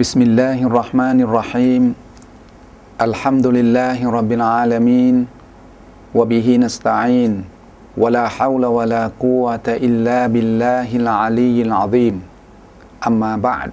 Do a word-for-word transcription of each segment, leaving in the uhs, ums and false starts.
بسم الله الرحمن الرحيم الحمد لله رب العالمين وبه نستعين ولا حول ولا قوة إلا بالله العلي العظيم أما بعد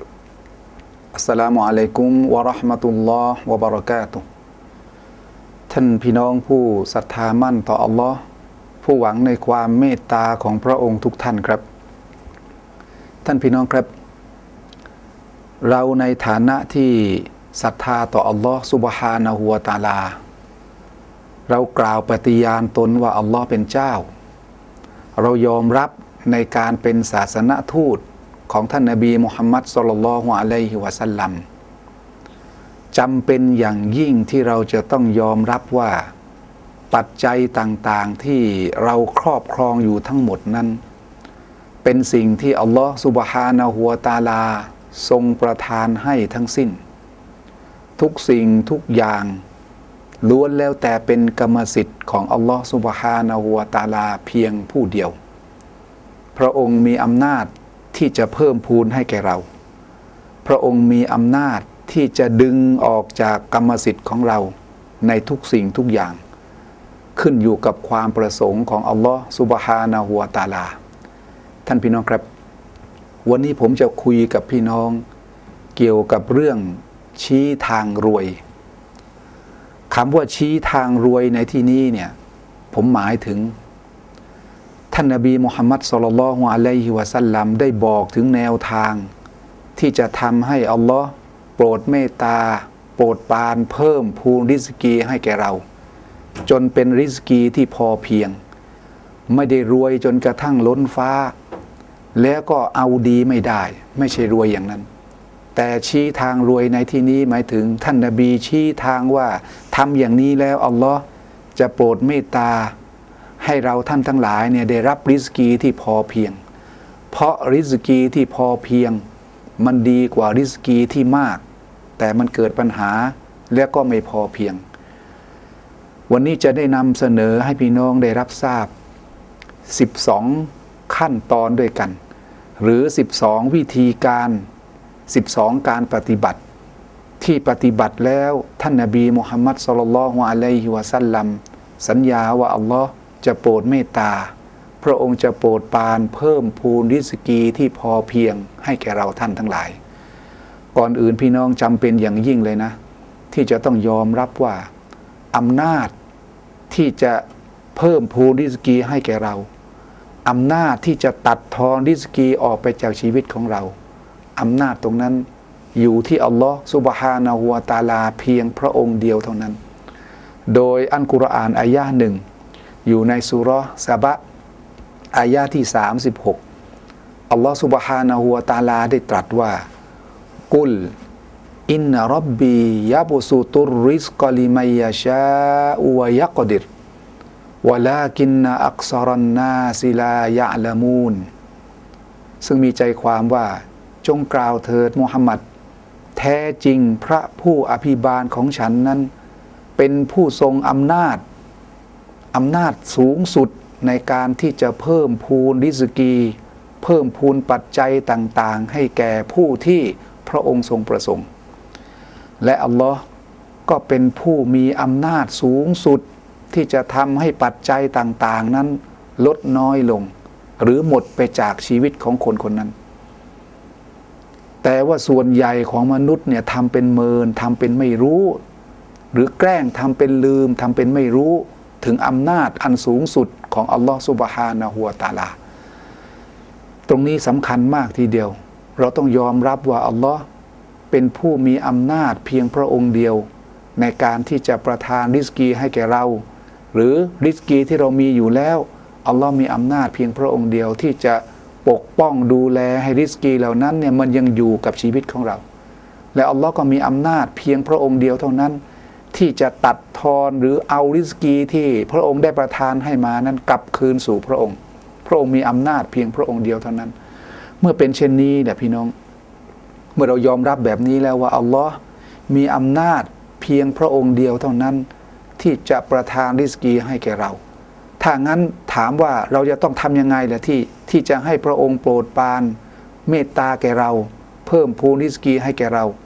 السلام عليكم ورحمة الله وبركاته ท่านพี่น้องผู้ศรัทธามั่นต่ออัลลอฮ์ผู้หวังในความเมตตาของพระองค์ทุกท่านครับท่านพี่น้องครับเราในฐานะที่ศรัทธาต่ออัลลอฮ์ซุบฮานะฮูวะตะอาลาเรากล่าวปฏิญาณตนว่าอัลลอฮ์เป็นเจ้าเรายอมรับในการเป็นศาสนทูตของท่านนบีมุฮัมมัดศ็อลลัลลอฮุอะลัยฮิวะซัลลัมจำเป็นอย่างยิ่งที่เราจะต้องยอมรับว่าปัจจัยต่างๆที่เราครอบครองอยู่ทั้งหมดนั้นเป็นสิ่งที่อัลลอฮ์ซุบฮานะฮูวะตะอาลาทรงประทานให้ทั้งสิ้นทุกสิ่งทุกอย่างล้วนแล้วแต่เป็นกรรมสิทธิ์ของอัลลอฮ์ซุบฮานะฮูวะตะอาลาเพียงผู้เดียวพระองค์มีอำนาจที่จะเพิ่มพูนให้แก่เราพระองค์มีอำนาจที่จะดึงออกจากกรรมสิทธิ์ของเราในทุกสิ่งทุกอย่างขึ้นอยู่กับความประสงค์ของอัลลอฮ์ซุบฮานะฮูวะตะอาลาท่านพี่น้องครับวันนี้ผมจะคุยกับพี่น้องเกี่ยวกับเรื่องชี้ทางรวยคำว่าชี้ทางรวยในที่นี้เนี่ยผมหมายถึงท่านนบีมุฮัมมัดศ็อลลัลลอฮุอะลัยฮิวะซัลลัมได้บอกถึงแนวทางที่จะทำให้อัลลอฮ์โปรดเมตตาโปรดปรานเพิ่มพูนริสกีให้แก่เราจนเป็นริสกีที่พอเพียงไม่ได้รวยจนกระทั่งล้นฟ้าแล้วก็เอาดีไม่ได้ไม่ใช่รวยอย่างนั้นแต่ชี้ทางรวยในที่นี้หมายถึงท่านนบีชี้ทางว่าทำอย่างนี้แล้วอัลลอฮ์จะโปรดเมตตาให้เราท่านทั้งหลายเนี่ยได้รับริสกีที่พอเพียงเพราะริสกีที่พอเพียงมันดีกว่าริสกีที่มากแต่มันเกิดปัญหาแล้วก็ไม่พอเพียงวันนี้จะได้นำเสนอให้พี่น้องได้รับทราบสิบสองขั้นตอนด้วยกันหรือสิบสองวิธีการสิบสองการปฏิบัติที่ปฏิบัติแล้วท่านนบีมุฮัมมัดศ็อลลัลลอฮุอะลัยฮิวะซัลลัมสัญญาว่าอัลลอฮ์จะโปรดเมตตาพระองค์จะโปรดปรานเพิ่มพูนริสกีที่พอเพียงให้แก่เราท่านทั้งหลายก่อนอื่นพี่น้องจำเป็นอย่างยิ่งเลยนะที่จะต้องยอมรับว่าอำนาจที่จะเพิ่มพูนริสกีให้แก่เราอำนาจที่จะตัดทอนริสกีออกไปจากชีวิตของเราอำนาจตรงนั้นอยู่ที่อัลลอฮ์ซุบฮานะฮูวะตะอาลาเพียงพระองค์เดียวเท่านั้นโดยอัลกุรอานอายะห์หนึ่งอยู่ในซูเราะห์ซะบะอายะห์ที่สามสิบหกอัลลอฮ์ซุบฮานะฮูวะตะอาลาได้ตรัสว่ากุลอินนะร็อบบียะบุซุตุรริซกะลิมัยยะชาอุวะยักดิรวะลากินนะอักษรันนาซิลายะละมูนซึ่งมีใจความว่าจงกล่าวเถิดมุฮัมมัดแท้จริงพระผู้อภิบาลของฉันนั้นเป็นผู้ทรงอำนาจอำนาจสูงสุดในการที่จะเพิ่มพูนริสกีเพิ่มพูนปัจจัยต่างๆให้แก่ผู้ที่พระองค์ทรงประสงค์และอัลลอฮ์ก็เป็นผู้มีอำนาจสูงสุดที่จะทำให้ปัจจัยต่างๆนั้นลดน้อยลงหรือหมดไปจากชีวิตของคนคนนั้นแต่ว่าส่วนใหญ่ของมนุษย์เนี่ยทำเป็นเมินทำเป็นไม่รู้หรือแกล้งทำเป็นลืมทำเป็นไม่รู้ถึงอำนาจอันสูงสุดของอัลลอฮฺซุบฮานะฮูวะตะอาลาตรงนี้สำคัญมากทีเดียวเราต้องยอมรับว่าอัลลอฮ์เป็นผู้มีอำนาจเพียงพระองค์เดียวในการที่จะประทานริสกีให้แก่เราหรือริสกีที่เรามีอยู่แล้วอัลลอฮ์มีอำนาจเพียงพระองค์เดียวที่จะปกป้องดูแลให้ริสกีเหล่านั้นเนี่ยมันยังอยู่กับชีวิตของเราและอัลลอฮ์ก็มีอำนาจเพียงพระองค์เดียวเท่านั้นที่จะตัดทอนหรือเอาริสกีที่พระองค์ได้ประทานให้มานั้นกลับคืนสู่พระองค์พระองค์มีอำนาจเพียงพระองค์เดียวเท่านั้นเมื่อเป็นเช่นนี้เนี่ยพี่น้องเมื่อเรายอมรับแบบนี้แล้วว่าอัลลอฮ์มีอำนาจเพียงพระองค์เดียวเท่านั้นที่จะประทานริสกีให้แก่เราถ้างั้นถามว่าเราจะต้องทำยังไงล่ะที่ที่จะให้พระองค์โปรดปรานเมตตาแก่เราเพิ่มพูนริสกีให้แก่เรา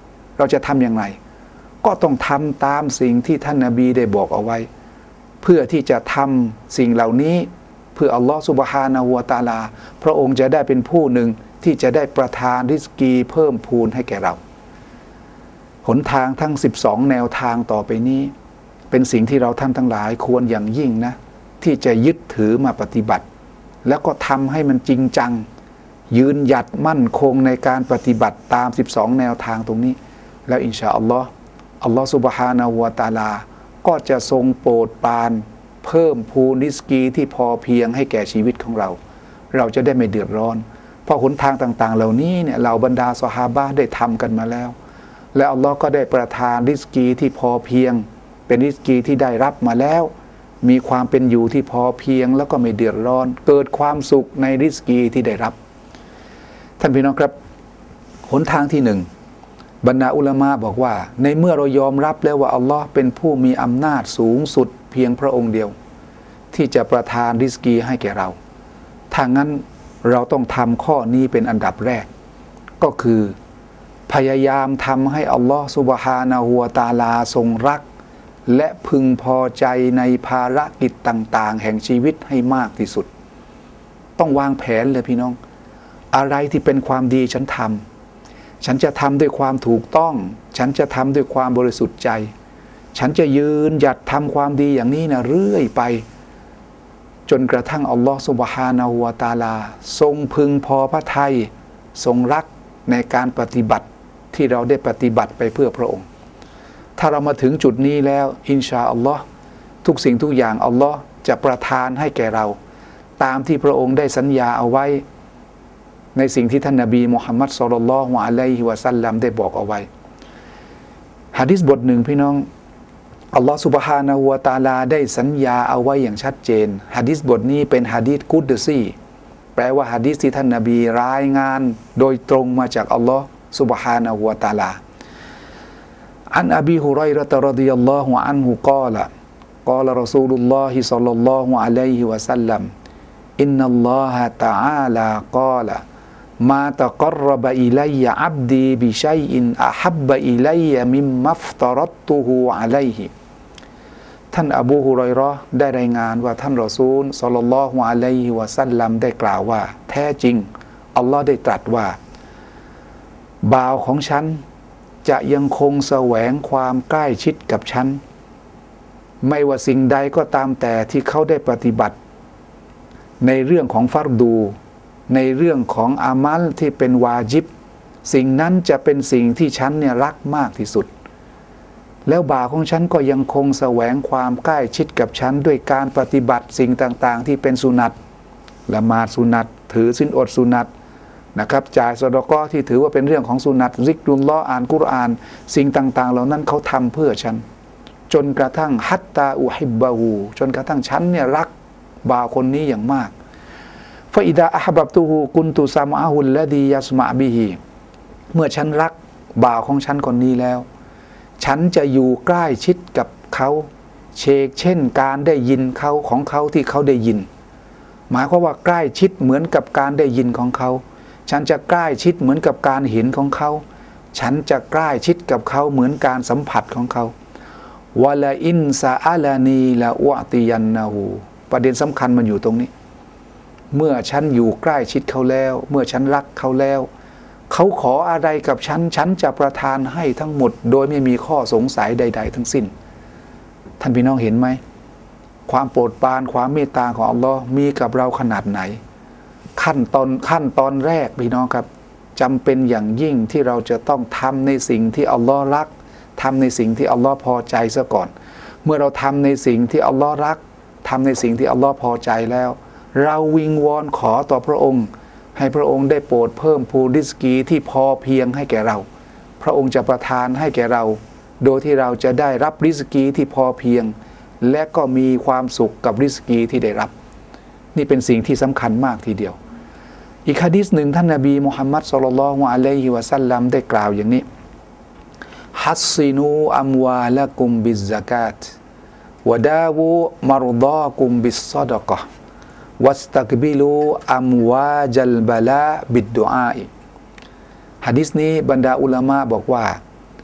เราจะทำอย่างไรก็ต้องทำตามสิ่งที่ท่านนบีได้บอกเอาไว้เพื่อที่จะทำสิ่งเหล่านี้เพื่ออัลลอฮฺซุบฮานะฮูวะตะอาลาพระองค์จะได้เป็นผู้หนึ่งที่จะได้ประทานริสกีเพิ่มพูนให้แก่เราหนทางทั้งสิบสองแนวทางต่อไปนี้เป็นสิ่งที่เราท่านทั้งหลายควรอย่างยิ่งนะที่จะยึดถือมาปฏิบัติแล้วก็ทำให้มันจริงจังยืนหยัดมั่นคงในการปฏิบัติตามสิบสองแนวทางตรงนี้แล้วอินชาอัลลอฮ์อัลลอฮ์ซุบฮานะฮูวะตะอาลาก็จะทรงโปรดปรานเพิ่มพูนริสกีที่พอเพียงให้แก่ชีวิตของเราเราจะได้ไม่เดือดร้อนเพราะหนทางต่างๆเหล่านี้เนี่ยเหล่าบรรดาซอฮาบะห์ได้ทำกันมาแล้วและอัลลอฮ์ก็ได้ประทานริสกีที่พอเพียงเป็นริสกีที่ได้รับมาแล้วมีความเป็นอยู่ที่พอเพียงแล้วก็ไม่เดือดร้อนเกิดความสุขในริสกีที่ได้รับท่านพี่น้องครับหนทางที่หนึ่งบรรดาอุลามะบอกว่าในเมื่อเรายอมรับแล้วว่าอัลลอฮ์เป็นผู้มีอำนาจสูงสุดเพียงพระองค์เดียวที่จะประทานริสกีให้แก่เราถ้างั้นเราต้องทำข้อนี้เป็นอันดับแรกก็คือพยายามทำให้อัลลอฮ์ซุบฮานะฮูวะตะอาลาทรงรักและพึงพอใจในภารกิจต่างๆแห่งชีวิตให้มากที่สุดต้องวางแผนเลยพี่น้องอะไรที่เป็นความดีฉันทำฉันจะทำด้วยความถูกต้องฉันจะทำด้วยความบริสุทธิ์ใจฉันจะยืนหยัดทำความดีอย่างนี้นะเรื่อยไปจนกระทั่งอัลลอฮฺซุบฮานะฮูวะตะอาลาทรงพึงพอพระทัยทรงรักในการปฏิบัติที่เราได้ปฏิบัติไปเพื่อพระองค์ถ้าเรามาถึงจุดนี้แล้วอินชาอัลลอฮ์ทุกสิ่งทุกอย่างอัลลอฮ์จะประทานให้แก่เราตามที่พระองค์ได้สัญญาเอาไว้ในสิ่งที่ท่านนบีมุฮัมมัดศ็อลลัลลอฮุอะลัยฮิวะซัลลัมได้บอกเอาไว้หะดีษบทหนึ่งพี่น้องอัลลอฮฺซุบฮานะฮูวะตะอาลาได้สัญญาเอาไว้อย่างชัดเจนหะดีษบทนี้เป็นหะดีษกุดซีแปลว่าหะดีษที่ท่านนบีรายงานโดยตรงมาจากอัลลอฮฺซุบฮานะฮูวะตะอาลาอันอบีฮุรอยเราะฮ์รอฎิยัลลอฮุอันฮุกล่าวกล่าวรอซูลุลลอฮิศ็อลลัลลอฮุอะลัยฮิวะซัลลัมอินนัลลอฮะตะอาลากล่าวมาตะกัรรบะอิลัยยะอับดีบิชัยอินอะฮับบะอิลัยยะมิมมัฟตะรัตตุฮูอะลัยฮิท่านอบูฮุรอยเราะห์ได้รายงานว่าท่านรอซูลศ็อลลัลลอฮุอะลัยฮิวะซัลลัมได้กล่าวว่าแท้จริงอัลลอฮ์ได้ตรัสว่าบ่าวของฉันจะยังคงแสวงความใกล้ชิดกับฉันไม่ว่าสิ่งใดก็ตามแต่ที่เขาได้ปฏิบัติในเรื่องของฟัรดูในเรื่องของอามัลที่เป็นวาญิบสิ่งนั้นจะเป็นสิ่งที่ฉันเนี่ยรักมากที่สุดแล้วบ่าวของฉันก็ยังคงแสวงความใกล้ชิดกับฉันด้วยการปฏิบัติสิ่งต่างๆที่เป็นสุนัตละหมาดสุนัตถือศีลอดสุนัตนะครับจ่ายซอดาเกาะห์ที่ถือว่าเป็นเรื่องของสุนัตซิกรุลลอฮ์อ่านกุรอานสิ่งต่างๆเหล่านั้นเขาทำเพื่อฉันจนกระทั่งฮัตตาอุฮิบบะฮูจนกระทั่งฉันเนี่ยรักบ่าวคนนี้อย่างมากฟะอิดาอะฮบับตุฮูกุนตุซามะฮุลละดียัสมะบิฮิเมื่อฉันรักบ่าวของฉันคนนี้แล้วฉันจะอยู่ใกล้ชิดกับเขาเชกเช่นการได้ยินเขาของเขาที่เขาได้ยินหมายความว่าใกล้ชิดเหมือนกับการได้ยินของเขาฉันจะใกล้ชิดเหมือนกับการเห็นของเขาฉันจะใกล้ชิดกับเขาเหมือนการสัมผัสของเขาวะลาอินซาอาลานีละอุอติยันนะฮูประเด็นสำคัญมันอยู่ตรงนี้เมื่อฉันอยู่ใกล้ชิดเขาแล้วเมื่อฉันรักเขาแล้วเขาขออะไรกับฉันฉันจะประทานให้ทั้งหมดโดยไม่มีข้อสงสัยใดๆทั้งสิ้นท่านพี่น้องเห็นไหมความโปรดปรานความเมตตาของอัลลอฮ์มีกับเราขนาดไหนขั้นตอนขั้นตอนแรกพี่น้องครับจำเป็นอย่างยิ่งที่เราจะต้องทำในสิ่งที่อัลลอฮ์รักทำในสิ่งที่อัลลอฮ์พอใจซะก่อนเมื่อเราทำในสิ่งที่อัลลอฮ์รักทำในสิ่งที่อัลลอฮ์พอใจแล้วเราวิงวอนขอต่อพระองค์ให้พระองค์ได้โปรดเพิ่มพูนริสกีที่พอเพียงให้แก่เราพระองค์จะประทานให้แก่เราโดยที่เราจะได้รับริสกีที่พอเพียงและก็มีความสุขกับริสกีที่ได้รับนี่เป็นสิ่งที่สำคัญมากทีเดียวอีกหะดีษหนึ่งท่านนบีมุฮัมมัดศ็อลลัลลอฮุอะลัยฮิวะซัลลัมได้กล่าวอย่างนี้ฮัสซินูอัมวาละกุมบิซซะกาตวะดาวูมารฎากุมบิศศอดะกะฮ์วัสตักบิลูอัมวาจัลบะลาบิดดุอาอิหะดีษนี้บรรดาอุลามะบอกว่า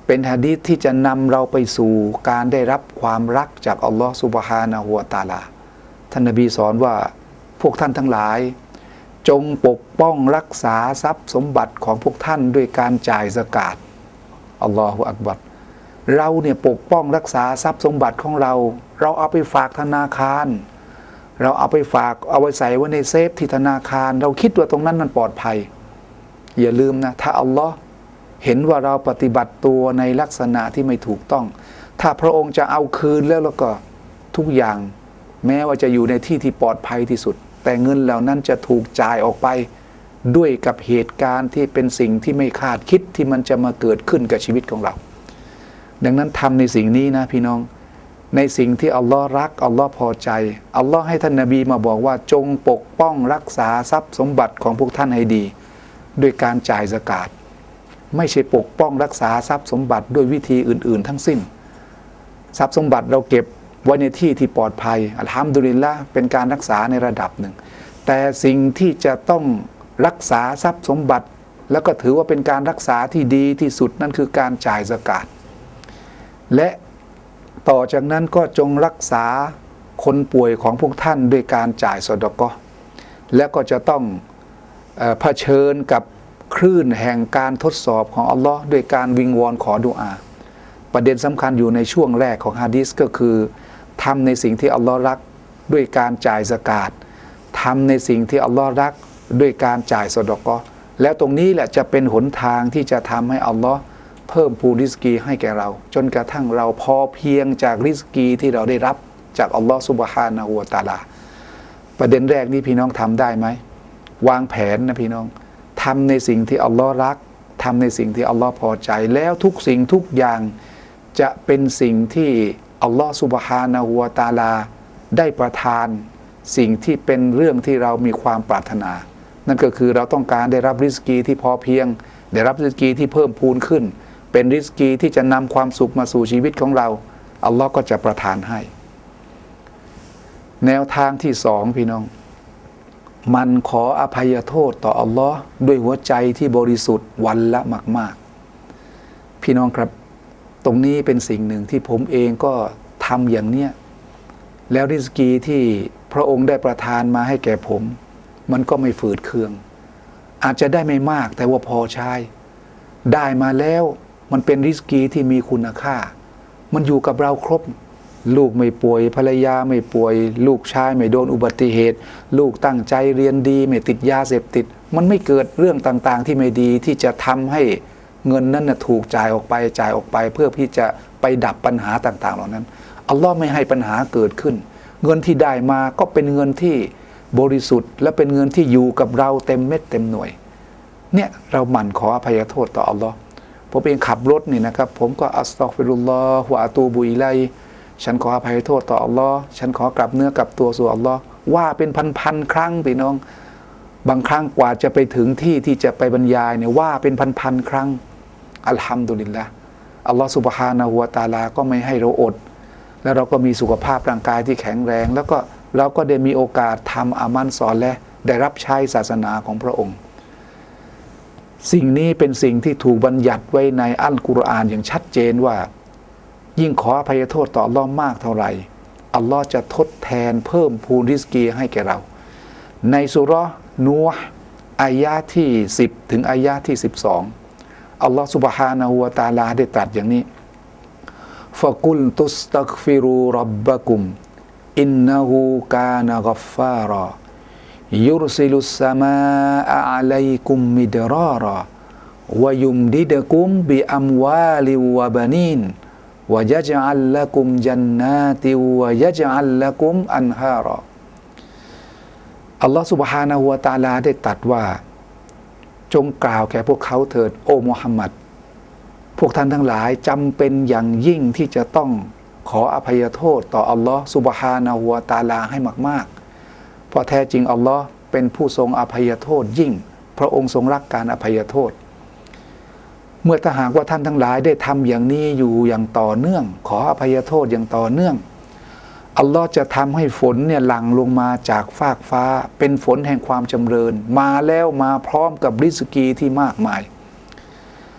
เป็นหะดีษที่จะนำเราไปสู่การได้รับความรักจากอัลลอฮฺซุบฮานะฮูวะตะอาลาท่านนบีสอนว่าพวกท่านทั้งหลายจงปกป้องรักษาทรัพย์สมบัติของพวกท่านด้วยการจ่ายซะกาตอัลลอฮฺอักบัรเราเนี่ยปกป้องรักษาทรัพย์สมบัติของเราเราเอาไปฝากธนาคารเราเอาไปฝากเอาไว้ใส่ไว้ในเซฟที่ธนาคารเราคิดว่าตรงนั้นมันปลอดภัยอย่าลืมนะถ้าอัลลอฮ์เห็นว่าเราปฏิบัติตัวในลักษณะที่ไม่ถูกต้องถ้าพระองค์จะเอาคืนแล้วแล้วก็ทุกอย่างแม้ว่าจะอยู่ในที่ที่ปลอดภัยที่สุดแต่เงินเหล่านั้นจะถูกจ่ายออกไปด้วยกับเหตุการณ์ที่เป็นสิ่งที่ไม่คาดคิดที่มันจะมาเกิดขึ้นกับชีวิตของเราดังนั้นทำในสิ่งนี้นะพี่น้องในสิ่งที่อัลลอฮ์รักอัลลอฮ์พอใจอัลลอฮ์ให้ท่านนบีมาบอกว่าจงปกป้องรักษาทรัพย์สมบัติของพวกท่านให้ดีด้วยการจ่ายซะกาตไม่ใช่ปกป้องรักษาทรัพย์สมบัติด้วยวิธีอื่นๆทั้งสิ้นทรัพย์สมบัติเราเก็บไว้ในที่ที่ปลอดภัยอัลฮัมดุลิลละห์เป็นการรักษาในระดับหนึ่งแต่สิ่งที่จะต้องรักษาทรัพย์สมบัติแล้วก็ถือว่าเป็นการรักษาที่ดีที่สุดนั่นคือการจ่ายซะกาตและต่อจากนั้นก็จงรักษาคนป่วยของพวกท่านด้วยการจ่ายซอดาเกาะห์และก็จะต้องเอ่อเผชิญกับคลื่นแห่งการทดสอบของอัลลอฮ์ด้วยการวิงวอนขอดุอาประเด็นสำคัญอยู่ในช่วงแรกของฮะดีษก็คือทำในสิ่งที่อัลลอฮ์รักด้วยการจ่ายซะกาตทำในสิ่งที่อัลลอฮ์รักด้วยการจ่ายซอดาเกาะห์แล้วตรงนี้แหละจะเป็นหนทางที่จะทำให้อัลลอฮ์เพิ่มพูนริสกีให้แก่เราจนกระทั่งเราพอเพียงจากริสกีที่เราได้รับจากอัลลอฮ์ซุบฮานะฮูวะตะอาลาประเด็นแรกนี้พี่น้องทำได้ไหมวางแผนนะพี่น้องทำในสิ่งที่อัลลอฮ์รักทำในสิ่งที่อัลลอฮ์พอใจแล้วทุกสิ่งทุกอย่างจะเป็นสิ่งที่อัลลอฮ์ซุบฮานะฮูวะตะอาลาได้ประทานสิ่งที่เป็นเรื่องที่เรามีความปรารถนานั่นก็คือเราต้องการได้รับริสกีที่พอเพียงได้รับริสกีที่เพิ่มพูนขึ้นเป็นริสกีที่จะนำความสุขมาสู่ชีวิตของเราอัลลอฮ์ก็จะประทานให้แนวทางที่สองพี่น้องมันขออภัยโทษต่ออัลลอฮ์ด้วยหัวใจที่บริสุทธิ์วันละมากๆพี่น้องครับตรงนี้เป็นสิ่งหนึ่งที่ผมเองก็ทำอย่างเนี้ยแล้วริสกีที่พระองค์ได้ประทานมาให้แก่ผมมันก็ไม่ฝืดเคืองอาจจะได้ไม่มากแต่ว่าพอใช้ได้มาแล้วมันเป็นริสกีที่มีคุณค่ามันอยู่กับเราครบลูกไม่ป่วยภรรยาไม่ป่วยลูกชายไม่โดนอุบัติเหตุลูกตั้งใจเรียนดีไม่ติดยาเสพติดมันไม่เกิดเรื่องต่างๆที่ไม่ดีที่จะทำให้เงินนั้นนะถูกจ่ายออกไปจ่ายออกไปเพื่อที่จะไปดับปัญหาต่างๆเหล่านั้นอัลลอฮ์ไม่ให้ปัญหาเกิดขึ้นเงินที่ได้มาก็เป็นเงินที่บริสุทธิ์และเป็นเงินที่อยู่กับเราเต็มเม็ดเต็มหน่วยเนี่ยเราหมั่นขออภัยโทษต่ออัลลอฮ์ผมเองขับรถนี่นะครับผมก็อัสตัฆฟิรุลลอฮฺวะอะตูบุอิลัยฉันขออภัยโทษต่ออัลลอฮ์ฉันขอกลับเนื้อกลับตัวสู่อัลลอฮ์ว่าเป็นพันๆครั้งพี่น้องบางครั้งกว่าจะไปถึงที่ที่จะไปบรรยายเนี่ยว่าเป็นพันๆครั้งอัลฮัมดุลิลละห์อัลลอฮ์ซุบฮานะฮูวะตะอาลาก็ไม่ให้เราอดแล้วเราก็มีสุขภาพร่างกายที่แข็งแรงแล้วก็เราก็ได้มีโอกาสทำอามันซอเลห์ได้รับใช้ศาสนาของพระองค์สิ่งนี้เป็นสิ่งที่ถูกบัญญัติไว้ในอัลกุรอานอย่างชัดเจนว่ายิ่งขออภัยโทษต่ออัลลอฮ์มากเท่าไหร่อัลลอฮ์จะทดแทนเพิ่มพูนริสกีให้แก่เราในสุเราะห์นูห์อายะห์ที่สิบถึงอายะห์ที่สิบสองอัลลอฮ์ซุบฮานะฮูวะตะอาลาได้ตรัสอย่างนี้ฟะกุลตุสตัฆฟิรูร็อบบะกุมอินนะฮูกานะฆอฟฟารายุรซิลุสสมาอะอะลัยกุมมิดราราวะยุมดิดกุมบิอัมวาลิวะบะนีนวะยะจอัลละกุมจันนาติวะยะจอัลละกุมอันฮารออัลลอฮฺซุบฮานะฮูวะตะอาลาได้ตรัสว่าจงกล่าวแก่พวกเขาเถิดโอ้มุฮัมมัดพวกท่านทั้งหลายจำเป็นอย่างยิ่งที่จะต้องขออภัยโทษต่ออัลลอฮฺซุบฮานะฮูวะตะอาลาให้มากๆเพราะแท้จริงอัลลอฮ์เป็นผู้ทรงอภัยโทษยิ่งพระองค์ทรงรักการอภัยโทษเมื่อถ้าหากว่าท่านทั้งหลายได้ทำอย่างนี้อยู่อย่างต่อเนื่องขออภัยโทษอย่างต่อเนื่องอัลลอฮ์จะทำให้ฝนเนี่ยหลั่งลงมาจากฟากฟ้าเป็นฝนแห่งความจำเริญมาแล้วมาพร้อมกับริสกีที่มากมาย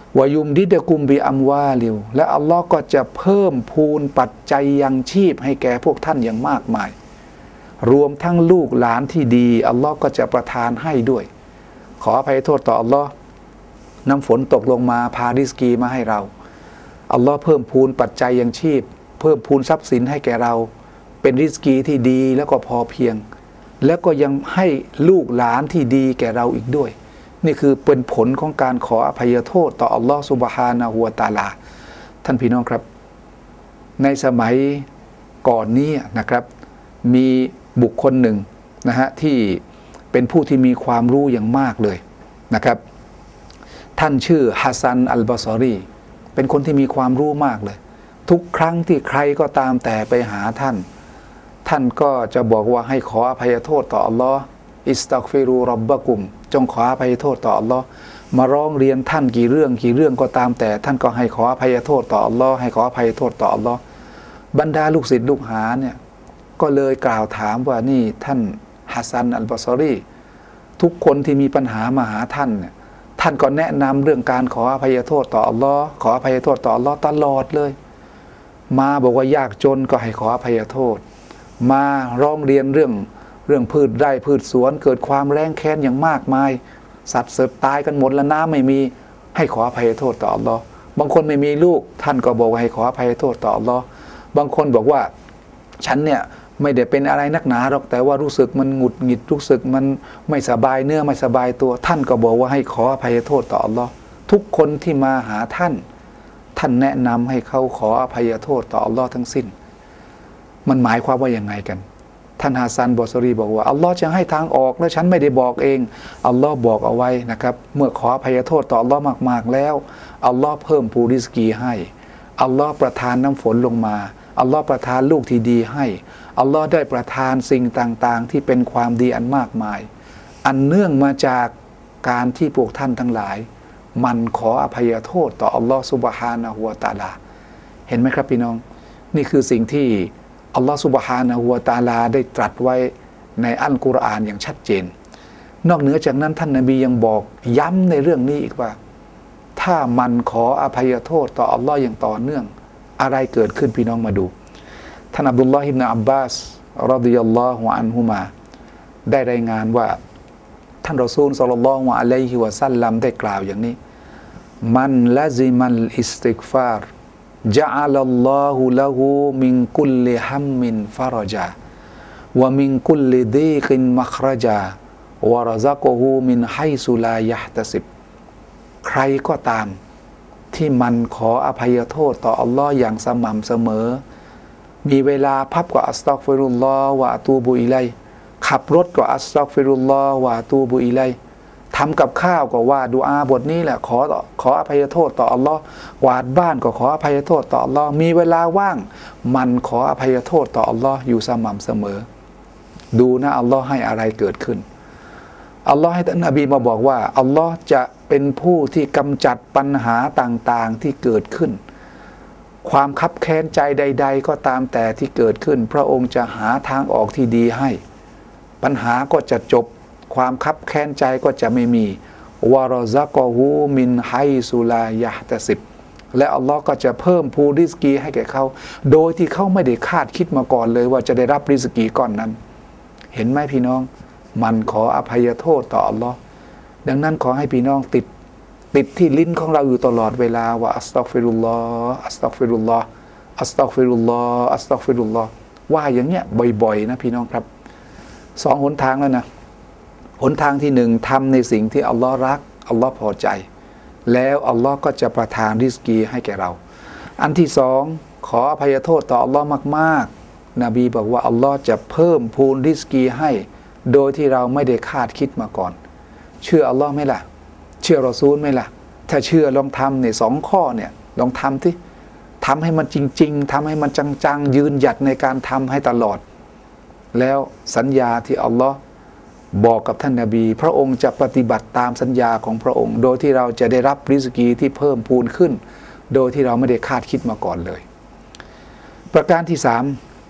วายุมดิดะกุมบิอัมวาลิวและอัลลอฮ์ก็จะเพิ่มพูนปัจจัยยังชีพให้แก่พวกท่านอย่างมากมายรวมทั้งลูกหลานที่ดีอัลลอฮ์ก็จะประทานให้ด้วยขออภัยโทษต่ออัลลอฮ์น้ำฝนตกลงมาพาริสกีมาให้เราอัลลอฮ์เพิ่มพูนปัจจัยยังชีพเพิ่มพูนทรัพย์สินให้แก่เราเป็นริสกีที่ดีแล้วก็พอเพียงแล้วก็ยังให้ลูกหลานที่ดีแก่เราอีกด้วยนี่คือเป็นผลของการขออภัยโทษต่ออัลลอฮ์ซุบฮานะฮูวะตะอาลาท่านพี่น้องครับในสมัยก่อนนี้นะครับมีบุคคลหนึ่งนะฮะที่เป็นผู้ที่มีความรู้อย่างมากเลยนะครับท่านชื่อฮัสซันอัลบาซอรีเป็นคนที่มีความรู้มากเลยทุกครั้งที่ใครก็ตามแต่ไปหาท่านท่านก็จะบอกว่าให้ขออภัยโทษต่ออัลลอฮ์อิสตัฆฟิรูร็อบบะกุมจงขออภัยโทษต่ออัลลอฮ์มาร้องเรียนท่านกี่เรื่องกี่เรื่องก็ตามแต่ท่านก็ให้ขออภัยโทษต่ออัลลอฮ์ให้ขออภัยโทษต่ออัลลอฮ์บรรดาลูกศิษย์ลูกหาเนี่ยก็เลยกล่าวถามว่านี่ท่านฮัสซันอัลบาซอรีทุกคนที่มีปัญหามาหาท่านเนี่ยท่านก็แนะนำเรื่องการขออภัยโทษต่ออัลลอฮ์ขออภัยโทษต่ออัลลอฮ์ตลอดเลยมาบอกว่ายากจนก็ให้ขออภัยโทษมาร้องเรียนเรื่องเรื่องพืชไร่พืชสวนเกิดความแรงแค้นอย่างมากมายสัตว์เสพตายกันหมดแล้วน้ำไม่มีให้ขออภัยโทษต่ออัลลอฮ์บางคนไม่มีลูกท่านก็บอกว่าให้ขออภัยโทษต่ออัลลอฮ์บางคนบอกว่าฉันเนี่ยไม่ได้เป็นอะไรนักหนาหรอกแต่ว่ารู้สึกมันหงุดหงิดรู้สึกมันไม่สบายเนื้อไม่สบายตัวท่านก็บอกว่าให้ขออภัยโทษต่ออัลลอฮ์ทุกคนที่มาหาท่านท่านแนะนำให้เขาขออภัยโทษต่ออัลลอฮ์ทั้งสิ้นมันหมายความว่าอย่างไงกันท่านฮาซันบอซอรีบอกว่าอัลลอฮ์จะให้ทางออกแล้วฉันไม่ได้บอกเองอัลลอฮ์บอกเอาไว้นะครับเมื่อขออภัยโทษต่ออัลลอฮ์มากๆแล้วอัลลอฮ์เพิ่มภูริสกีให้อัลลอฮ์ประทานน้ำฝนลงมาอัลลอฮ์ประทานลูกที่ดีให้อัลลอฮ์ได้ประทานสิ่งต่างๆที่เป็นความดีอันมากมายอันเนื่องมาจากการที่พวกท่านทั้งหลายมันขออภัยโทษต่ออัลลอฮ์ซุบฮานะฮูวะตะอาลาเห็นไหมครับพี่น้องนี่คือสิ่งที่อัลลอฮฺซุบฮานะฮูวะตะอาลาได้ตรัสไว้ในอัลกุรอานอย่างชัดเจนนอกเหนือจากนั้นท่านนบียังบอกย้ำในเรื่องนี้อีกว่าถ้ามันขออภัยโทษต่ออัลลอฮ์อย่างต่อเนื่องอะไรเกิดขึ้นพี่น้องมาดูท่านอับดุลลอฮ์อิบนุอับบาสรอฎิยัลลอฮุอันฮุมาได้รายงานว่าท่านรอซูลศ็อลลัลลอฮุอะลัยฮิวะซัลลัมได้กล่าวอย่างนี้มันละซิมัลอิสติฆฟารจะอัลลอฮุละหูมินกุลลิฮัมมินฟารจาวะมินกุลลิดีกินมัครจาวะรซักฮูมินไฮซุลายะห์ตะซิบใครก็ตามที่มันขออภัยโทษต่ออัลลอฮ์อย่างสม่ำเสมอมีเวลาพับก็อัสตัฆฟิรุลลอฮ์วะอะตูบุอิลัยขับรถก็อัสตัฆฟิรุลลอฮ์วะอะตูบุอิลัยทำกับข้าวก็ว่าดุอาบทนี้แหละขอขออภัยโทษต่ออัลลอฮ์กวาดบ้านก็ขออภัยโทษต่ออัลลอฮ์มีเวลาว่างมันขออภัยโทษต่ออัลลอฮ์อยู่สม่ำเสมอดูนะอัลลอฮ์ให้อะไรเกิดขึ้นอัลลอฮ์ให้ท่านนบีมาบอกว่าอัลลอฮ์จะเป็นผู้ที่กำจัดปัญหาต่างๆที่เกิดขึ้นความคับแค้นใจใดๆก็ตามแต่ที่เกิดขึ้นพระองค์จะหาทางออกที่ดีให้ปัญหาก็จะจบความคับแค้นใจก็จะไม่มีวะรอซักฮูมินไฮซุลายะห์ตะซิบและอัลลอฮ์ก็จะเพิ่มภูริสกีให้แก่เขาโดยที่เขาไม่ได้คาดคิดมาก่อนเลยว่าจะได้รับริสกีก้อนนั้นเห็นไหมพี่น้องมันขออภัยโทษต่ออัลลอฮ์ดังนั้นขอให้พี่น้องติดติดที่ลิ้นของเราอยู่ตลอดเวลาว่าอัสตัฆฟิรุลลอฮ์อัสตัฆฟิรุลลอฮ์อัสตัฆฟิรุลลอฮ์อัสตัฆฟิรุลลอฮ์ว่าอย่างเงี้ยบ่อยๆนะพี่น้องครับสองหนทางแล้วนะหนทางที่หนึ่งทำในสิ่งที่อัลลอฮ์รักอัลลอฮ์พอใจแล้วอัลลอฮ์ก็จะประทานริสกีให้แก่เราอันที่สองขออภัยโทษต่ออัลลอฮ์มากๆนบีบอกว่าอัลลอฮ์จะเพิ่มพูนริสกีให้โดยที่เราไม่ได้คาดคิดมาก่อนเชื่ออัลลอฮ์ไหมล่ะเชื่อรอซูลไหมล่ะถ้าเชื่อลองทำเนี่ยสองข้อเนี่ยลองทำที่ทำให้มันจริงๆทำให้มันจังๆยืนหยัดในการทำให้ตลอดแล้วสัญญาที่อัลลอฮ์บอกกับท่านนบีพระองค์จะปฏิบัติตามสัญญาของพระองค์โดยที่เราจะได้รับริสกีที่เพิ่มพูนขึ้นโดยที่เราไม่ได้คาดคิดมาก่อนเลยประการที่สาม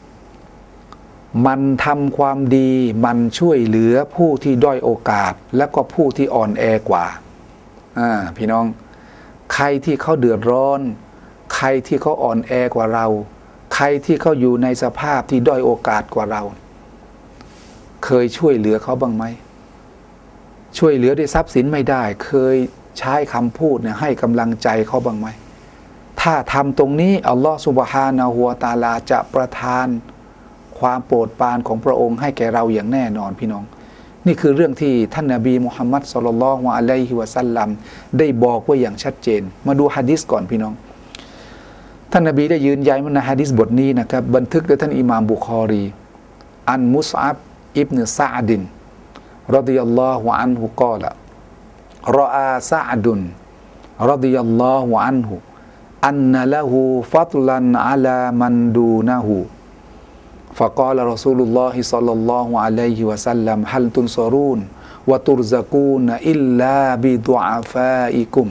มันทำความดีมันช่วยเหลือผู้ที่ด้อยโอกาสและก็ผู้ที่อ่อนแอกว่าอ่าพี่น้องใครที่เขาเดือดร้อนใครที่เขาอ่อนแอกว่าเราใครที่เขาอยู่ในสภาพที่ด้อยโอกาสกว่าเราเคยช่วยเหลือเขาบ้างไหมช่วยเหลือด้วยทรัพย์สินไม่ได้เคยใช้คำพูดเนี่ยให้กำลังใจเขาบ้างไหมถ้าทำตรงนี้อัลลอฮฺซุบฮานะฮูวะตะอาลาจะประทานความโปรดปรานของพระองค์ให้แก่เราอย่างแน่นอนพี่น้องนี่คือเรื่องที่ท่านนบีมุฮัมมัดศ็อลลัลลอฮุอะลัยฮิวะซัลลัมได้บอกไว้อย่างชัดเจนมาดูหะดีษก่อนพี่น้องท่านนบีได้ยืนยันว่าในหะดีษบทนี้นะครับบันทึกโดยท่านอิหม่ามบุคอรีอันมุศอับอิบนุซะอ์ดินรอฎิยัลลอฮุอันฮุกอละรออาซะอ์ดุนรอฎิยัลลอฮุอันฮุอันนะละฮูฟัตลันอะลามันดูนะฮูفقال رسول الله صلى الله عليه وسلم هل تنصرون وترزقون إلا بدعفائكم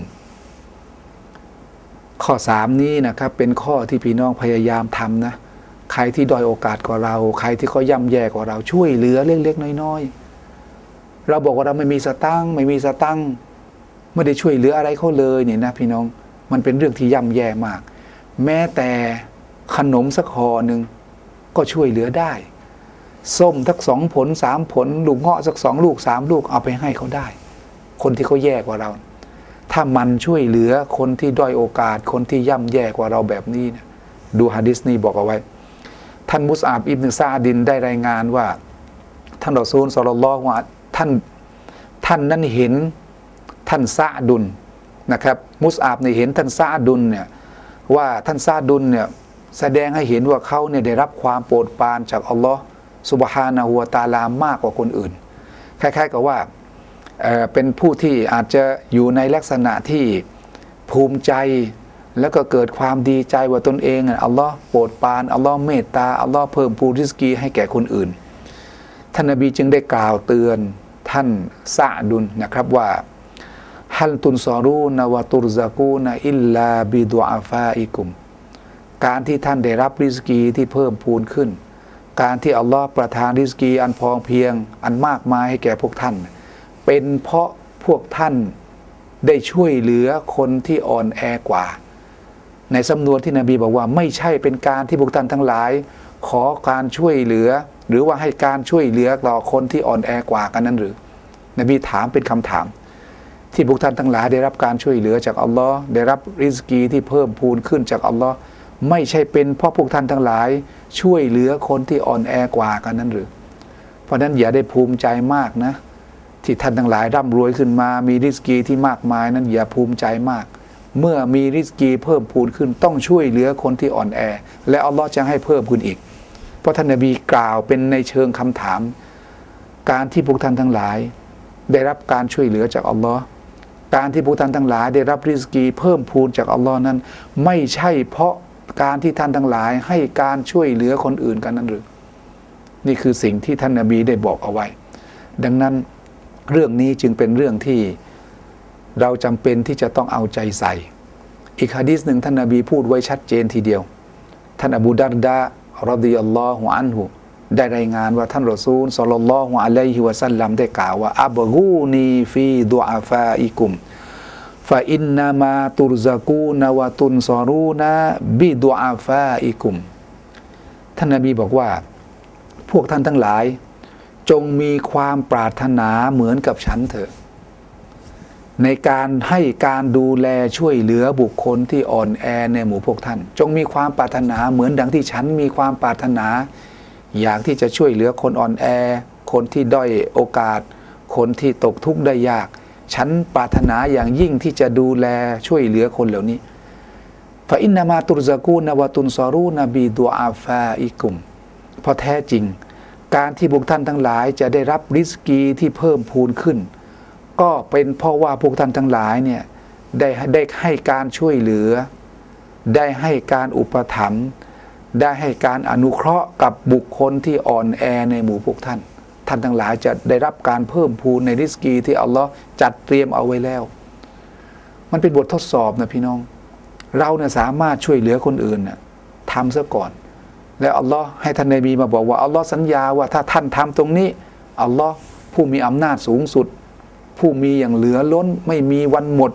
ข้อสามนี้นะครับเป็นข้อที่พี่น้องพยายามทำนะใครที่ด้อยโอกาสกว่าเราใครที่เขาย่ำแย่กว่าเราช่วยเหลือเล็กๆน้อยๆเราบอกว่าเราไม่มีสตังค์ไม่มีสตังค์ไม่ได้ช่วยเหลืออะไรเขาเลยเนี่ยนะพี่น้องมันเป็นเรื่องที่ย่ำแย่มากแม้แต่ขนมสักห่อหนึ่งก็ช่วยเหลือได้ส้มสักสองผลสามผลลูกเงาะสักสองลูกสามลูกเอาไปให้เขาได้คนที่เขาแย่กว่าเราถ้ามันช่วยเหลือคนที่ด้อยโอกาสคนที่ย่ำแย่กว่าเราแบบนี้นะดูหะดีษนี้บอกเอาไว้ท่านมุศอับอิบนุซะอ์ดินได้รายงานว่าท่านรอซูลศ็อลลัลลอฮุอะลัยฮิวะซัลลัมท่านท่านนั้นเห็นท่านซะอ์ดุนนะครับมุศอับเนี่ยเห็นท่านซะอ์ดุนเนี่ยว่าท่านซะอ์ดุนเนี่ยแสดงให้เห็นว่าเขาเนี่ยได้รับความโปรดปรานจากอัลลอฮ์ซุบฮานะฮูวะตะอาลามากกว่าคนอื่นคล้ายๆกับว่า เอ่อ เป็นผู้ที่อาจจะอยู่ในลักษณะที่ภูมิใจแล้วก็เกิดความดีใจว่าตนเองอัลลอฮ์โปรดปรานอัลลอฮ์เมตตาอัลลอฮ์เพิ่มพูนริสกีให้แก่คนอื่นท่านนบีจึงได้กล่าวเตือนท่านซะอ์ดุนนะครับว่าฮัลตุนซอรูนวะตุรซะกูนอิลลาบิดุอาฟาอิกุมการที่ท่านได้รับริสกีที่เพิ่มพูนขึ้นการที่อัลลอฮ์ประทานริสกีอันพอเพียงอันมากมายให้แก่พวกท่านเป็นเพราะพวกท่านได้ช่วยเหลือคนที่อ่อนแอกว่าในสำนวนที่นบีบอกว่าไม่ใช่เป็นการที่พวกท่านทั้งหลายขอการช่วยเหลือหรือว่าให้การช่วยเหลือต่อคนที่อ่อนแอกว่ากันนั้นหรือนบีถามเป็นคำถามที่พวกท่านทั้งหลายได้รับการช่วยเหลือจากอัลลอฮ์ได้รับริสกีที่เพิ่มพูนขึ้นจากอัลลอฮ์ไม่ใช่เป็นเพราะพวกท่านทั้งหลายช่วยเหลือคนที่อ่อนแอกว่ากันนั้นหรือเพราะนั้นอย่าได้ภูมิใจมากนะที่ท่านทั้งหลายร่ำรวยขึ้นมามีริสกีที่มากมายนั้นอย่าภูมิใจมากเมื่อมีริสกีเพิ่มพูนขึ้นต้องช่วยเหลือคนที่อ่อนแอและอัลลอฮ์จะให้เพิ่มขึ้นอีกเพราะท่านนบีกล่าวเป็นในเชิงคำถามการที่พวกท่านทั้งหลายได้รับการช่วยเหลือจากอัลลอฮ์การที่พวกท่านทั้งหลายได้รับริสกีเพิ่มพูนจากอัลลอฮ์นั้นไม่ใช่เพราะการที่ท่านทั้งหลายให้การช่วยเหลือคนอื่นกันนั้นหรือนี่คือสิ่งที่ท่านนบีได้บอกเอาไว้ดังนั้นเรื่องนี้จึงเป็นเรื่องที่เราจำเป็นที่จะต้องเอาใจใส่อีกหะดีษหนึ่งท่านนบีพูดไว้ชัดเจนทีเดียวท่านอบูดัรดะรอฎิยัลลอฮุอันฮุได้รายงานว่าท่านรอซูลศ็อลลัลลอฮุอะลัยฮิวะซัลลัมได้กล่าวว่าอับกูนีฟีดุอาฟาอิกุมฟาอินนามาตุรซะกูนวะตุนซอรูนะบิดุอาฟาอิกุมท่านนบีบอกว่าพวกท่านทั้งหลายจงมีความปรารถนาเหมือนกับฉันเถอะในการให้การดูแลช่วยเหลือบุคคลที่อ่อนแอในหมู่พวกท่านจงมีความปรารถนาเหมือนดังที่ฉันมีความปรารถนาอยากที่จะช่วยเหลือคนอ่อนแอคนที่ด้อยโอกาสคนที่ตกทุกข์ได้ยากฉันปรารถนาอย่างยิ่งที่จะดูแลช่วยเหลือคนเหล่านี้ฟาอินนามาตุรซะกูนวะตุนซอรูนบิดุอาฟาอิกุมเพราะแท้จริงการที่พวกท่านทั้งหลายจะได้รับริสกีที่เพิ่มพูนขึ้นก็เป็นเพราะว่าพวกท่านทั้งหลายเนี่ยได้ได้ให้การช่วยเหลือได้ให้การอุปถัมภ์ได้ให้การอนุเคราะห์กับบุคคลที่อ่อนแอในหมู่พวกท่านท่านทั้งหลายจะได้รับการเพิ่มพูนในริสกีที่อัลลอฮ์จัดเตรียมเอาไว้แล้วมันเป็นบททดสอบนะพี่น้องเราเนี่ยสามารถช่วยเหลือคนอื่นน่ะทำซะก่อนแล้วอัลลอฮ์ให้ท่านนบีมาบอกว่าอัลลอฮ์สัญญาว่าถ้าท่านทำตรงนี้อัลลอฮ์ผู้มีอำนาจสูงสุดผู้มีอย่างเหลือล้นไม่มีวันหมด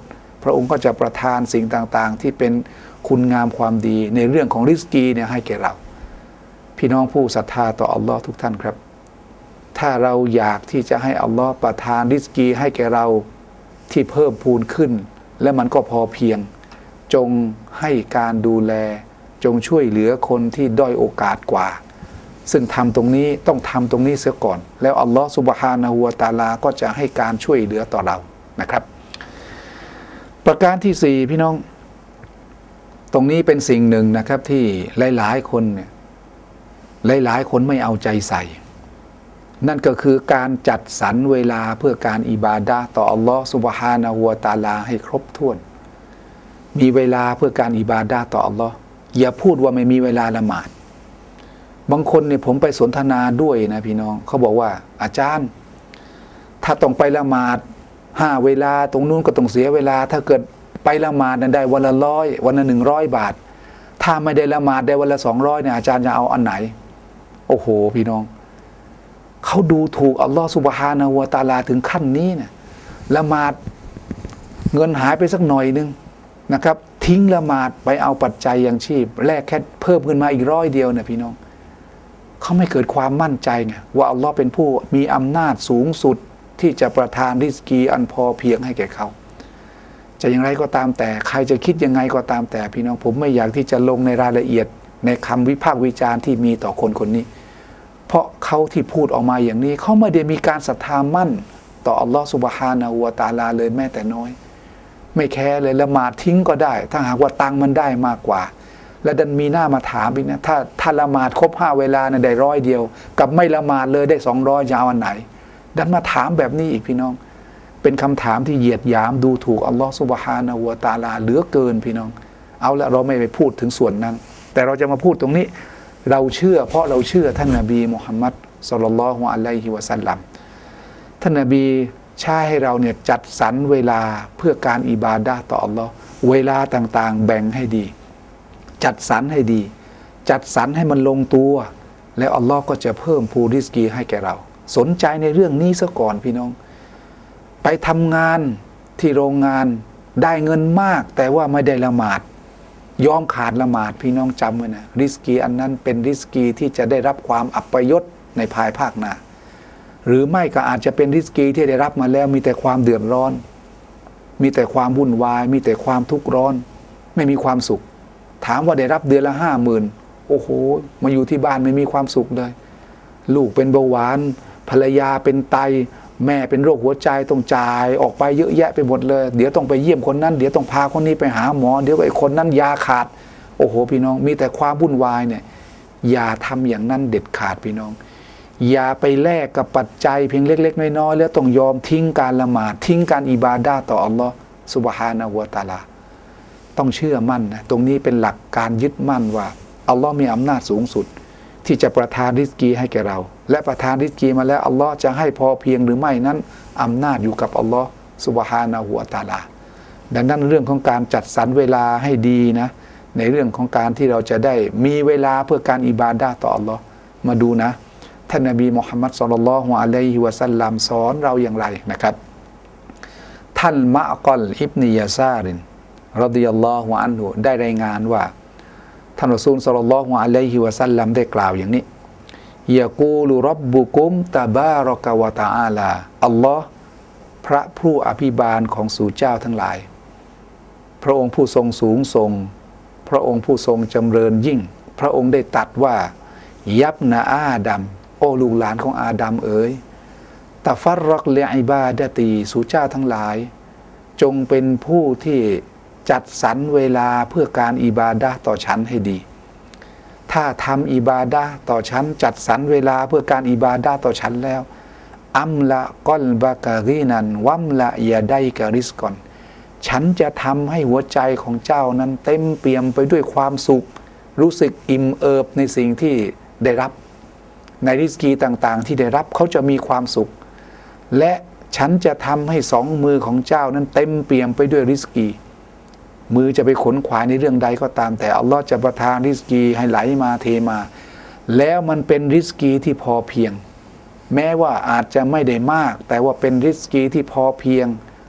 พระองค์ก็จะประทานสิ่งต่างๆที่เป็นคุณงามความดีในเรื่องของริสกีเนี่ยให้แก่เราพี่น้องผู้ศรัทธาต่ออัลลอฮ์ทุกท่านครับถ้าเราอยากที่จะให้อัลลอฮ์ประทานริสกีให้แก่เราที่เพิ่มพูนขึ้นและมันก็พอเพียงจงให้การดูแลจงช่วยเหลือคนที่ด้อยโอกาสกว่าซึ่งทำตรงนี้ต้องทำตรงนี้เสียก่อนแล้วอัลลอฮ์ซุบฮานะฮูวะตะอาลาก็จะให้การช่วยเหลือต่อเรานะครับประการที่สี่พี่น้องตรงนี้เป็นสิ่งหนึ่งนะครับที่หลายๆคนเนี่ยหลายๆคนไม่เอาใจใส่นั่นก็คือการจัดสรรเวลาเพื่อการอิบาดะห์ต่ออัลลอฮ์ซุบฮานะฮูวะตะอาลาให้ครบถ้วนมีเวลาเพื่อการอิบาดะห์ต่ออัลลอฮ์อย่าพูดว่าไม่มีเวลาละหมาดบางคนเนี่ยผมไปสนทนาด้วยนะพี่น้องเขาบอกว่าอาจารย์ถ้าต้องไปละหมาดห้าเวลาตรงนู้นก็ต้องเสียเวลาถ้าเกิดไปละหมาดนั้นได้วันละร้อยวันละหนึ่งร้อยบาทถ้าไม่ได้ละหมาดได้วันละสองร้อยเนี่ยอาจารย์จะเอาอันไหนโอ้โหพี่น้องเขาดูถูกอัลลอฮฺซุบฮานะฮูวะตะอาลาถึงขั้นนี้เนี่ยละหมาดเงินหายไปสักหน่อยนึงนะครับทิ้งละหมาดไปเอาปัจจัยยังชีพแลกแค่เพิ่มขึ้นมาอีกร้อยเดียวเนี่ยพี่น้องเขาไม่เกิดความมั่นใจไงว่าอัลลอฮ์เป็นผู้มีอำนาจสูงสุดที่จะประทานริสกีอันพอเพียงให้แก่เขาจะอย่างไรก็ตามแต่ใครจะคิดยังไงก็ตามแต่พี่น้องผมไม่อยากที่จะลงในรายละเอียดในคำวิพากษ์วิจารณ์ที่มีต่อคนคนนี้เพราะเขาที่พูดออกมาอย่างนี้เขาไม่ได้มีการศรัทธามั่นต่ออัลลอฮ์ซุบฮานะฮูวะตะอาลาเลยแม้แต่น้อยไม่แคร์เลยละหมาดทิ้งก็ได้ถ้าหากว่าตังมันได้มากกว่าและดันมีหน้ามาถามอีกนะถ้าถ้าละหมาดครบห้าเวลาเนี่ยได้ร้อยเดียวกับไม่ละหมาดเลยได้สองร้อยจะเอาอันไหนดันมาถามแบบนี้อีกพี่น้องเป็นคำถามที่เหยียดหยามดูถูกอัลลอฮฺซุบฮานะฮูวะตะอาลาเหลือเกินพี่น้องเอาละเราไม่ไปพูดถึงส่วนนั้นแต่เราจะมาพูดตรงนี้เราเชื่อเพราะเราเชื่อท่านนบีมุฮัมมัดศ็อลลัลลอฮุอะลัยฮิวะซัลลัมท่านนบีใช้ให้เราเนี่ยจัดสรรเวลาเพื่อการอิบาดะห์ต่ออัลลอฮ์เวลาต่างๆแบ่งให้ดีจัดสรรให้ดีจัดสรรให้มันลงตัวแล้วอัลลอฮ์ก็จะเพิ่มภูริสกีให้แก่เราสนใจในเรื่องนี้ซะก่อนพี่น้องไปทำงานที่โรงงานได้เงินมากแต่ว่าไม่ได้ละหมาดยอมขาดละหมาดพี่น้องจำไว้นะริสกีอันนั้นเป็นริสกีที่จะได้รับความอัปยศในภายภาคหน้าหรือไม่ก็อาจจะเป็นริสกีที่ได้รับมาแล้วมีแต่ความเดือดร้อนมีแต่ความวุ่นวายมีแต่ความทุกข์ร้อนไม่มีความสุขถามว่าได้รับเดือนละห้าหมื่นโอ้โหมาอยู่ที่บ้านไม่มีความสุขเลยลูกเป็นเบาหวานภรรยาเป็นไตแม่เป็นโรคหัวใจต้องจ่ายออกไปเยอะแยะไปหมดเลยเดี๋ยวต้องไปเยี่ยมคนนั้นเดี๋ยวต้องพาคนนี้ไปหาหมอเดี๋ยวไอ้คนนั้นยาขาดโอ้โหพี่น้องมีแต่ความวุ่นวายเนี่ยอย่าทำอย่างนั้นเด็ดขาดพี่น้องอย่าไปแลกกับปัจจัยเพียงเล็กๆน้อยๆแล้วต้องยอมทิ้งการละหมาดทิ้งการอิบาดะห์ต่ออัลลอฮ์ซุบฮานะฮูวะตะอาลาต้องเชื่อมั่นนะตรงนี้เป็นหลักการยึดมั่นว่าอัลลอฮ์มีอำนาจสูงสุดที่จะประทานริสกีให้แก่เราและประทานริสกีมาแล้วอัลลอฮ์จะให้พอเพียงหรือไม่นั้นอำนาจอยู่กับอัลลอฮ์ซุบฮานะฮูวะตะอาลาดังนั้นเรื่องของการจัดสรรเวลาให้ดีนะในเรื่องของการที่เราจะได้มีเวลาเพื่อการอิบาดะห์ต่ออัลลอฮ์มาดูนะท่านนบีมุฮัมมัดศ็อลลัลลอฮุอะลัยฮิวะซัลลัมสอนเราอย่างไรนะครับท่านมะกอลอิบนียาซารินรอฎิยัลลอฮุอันฮุได้รายงานว่าท่านรอซูลศ็อลลัลลอฮุอะลัยฮิวะซัลลัมได้กล่าวอย่างนี้ยะกูลุร็อบบุกุมตะบารอกะวะตะอาลาอัลลอฮ์พระผู้อภิบาลของสู่เจ้าทั้งหลายพระองค์ผู้ทรงสูงทรงพระองค์ผู้ทรงจำเริญยิ่งพระองค์ได้ตรัสว่ายับนาอาดัมโอ้ลูกหลานของอาดัมเอ๋ยตะฟัรรักเลอิบาดะตีสู่เจ้าทั้งหลายจงเป็นผู้ที่จัดสรรเวลาเพื่อการอิบาดะห์ต่อฉันให้ดีถ้าทำอิบาดะห์ต่อฉันจัดสรรเวลาเพื่อการอิบาดะห์ต่อฉันแล้วอัมละกอลบะกะรีนันวัมละยาไดกะริสกอนฉันจะทำให้หัวใจของเจ้านั้นเต็มเปี่ยมไปด้วยความสุขรู้สึกอิ่มเอิบในสิ่งที่ได้รับในริสกีต่างๆที่ได้รับเขาจะมีความสุขและฉันจะทำให้สองมือของเจ้านั้นเต็มเปี่ยมไปด้วยริสกีมือจะไปขนขวายในเรื่องใดก็ตามแต่อัลลอฮ์จะประทานริสกีให้ไหลมาเทมาแล้วมันเป็นริสกีที่พอเพียงแม้ว่าอาจจะไม่ได้มากแต่ว่าเป็นริสกีที่พอเพียง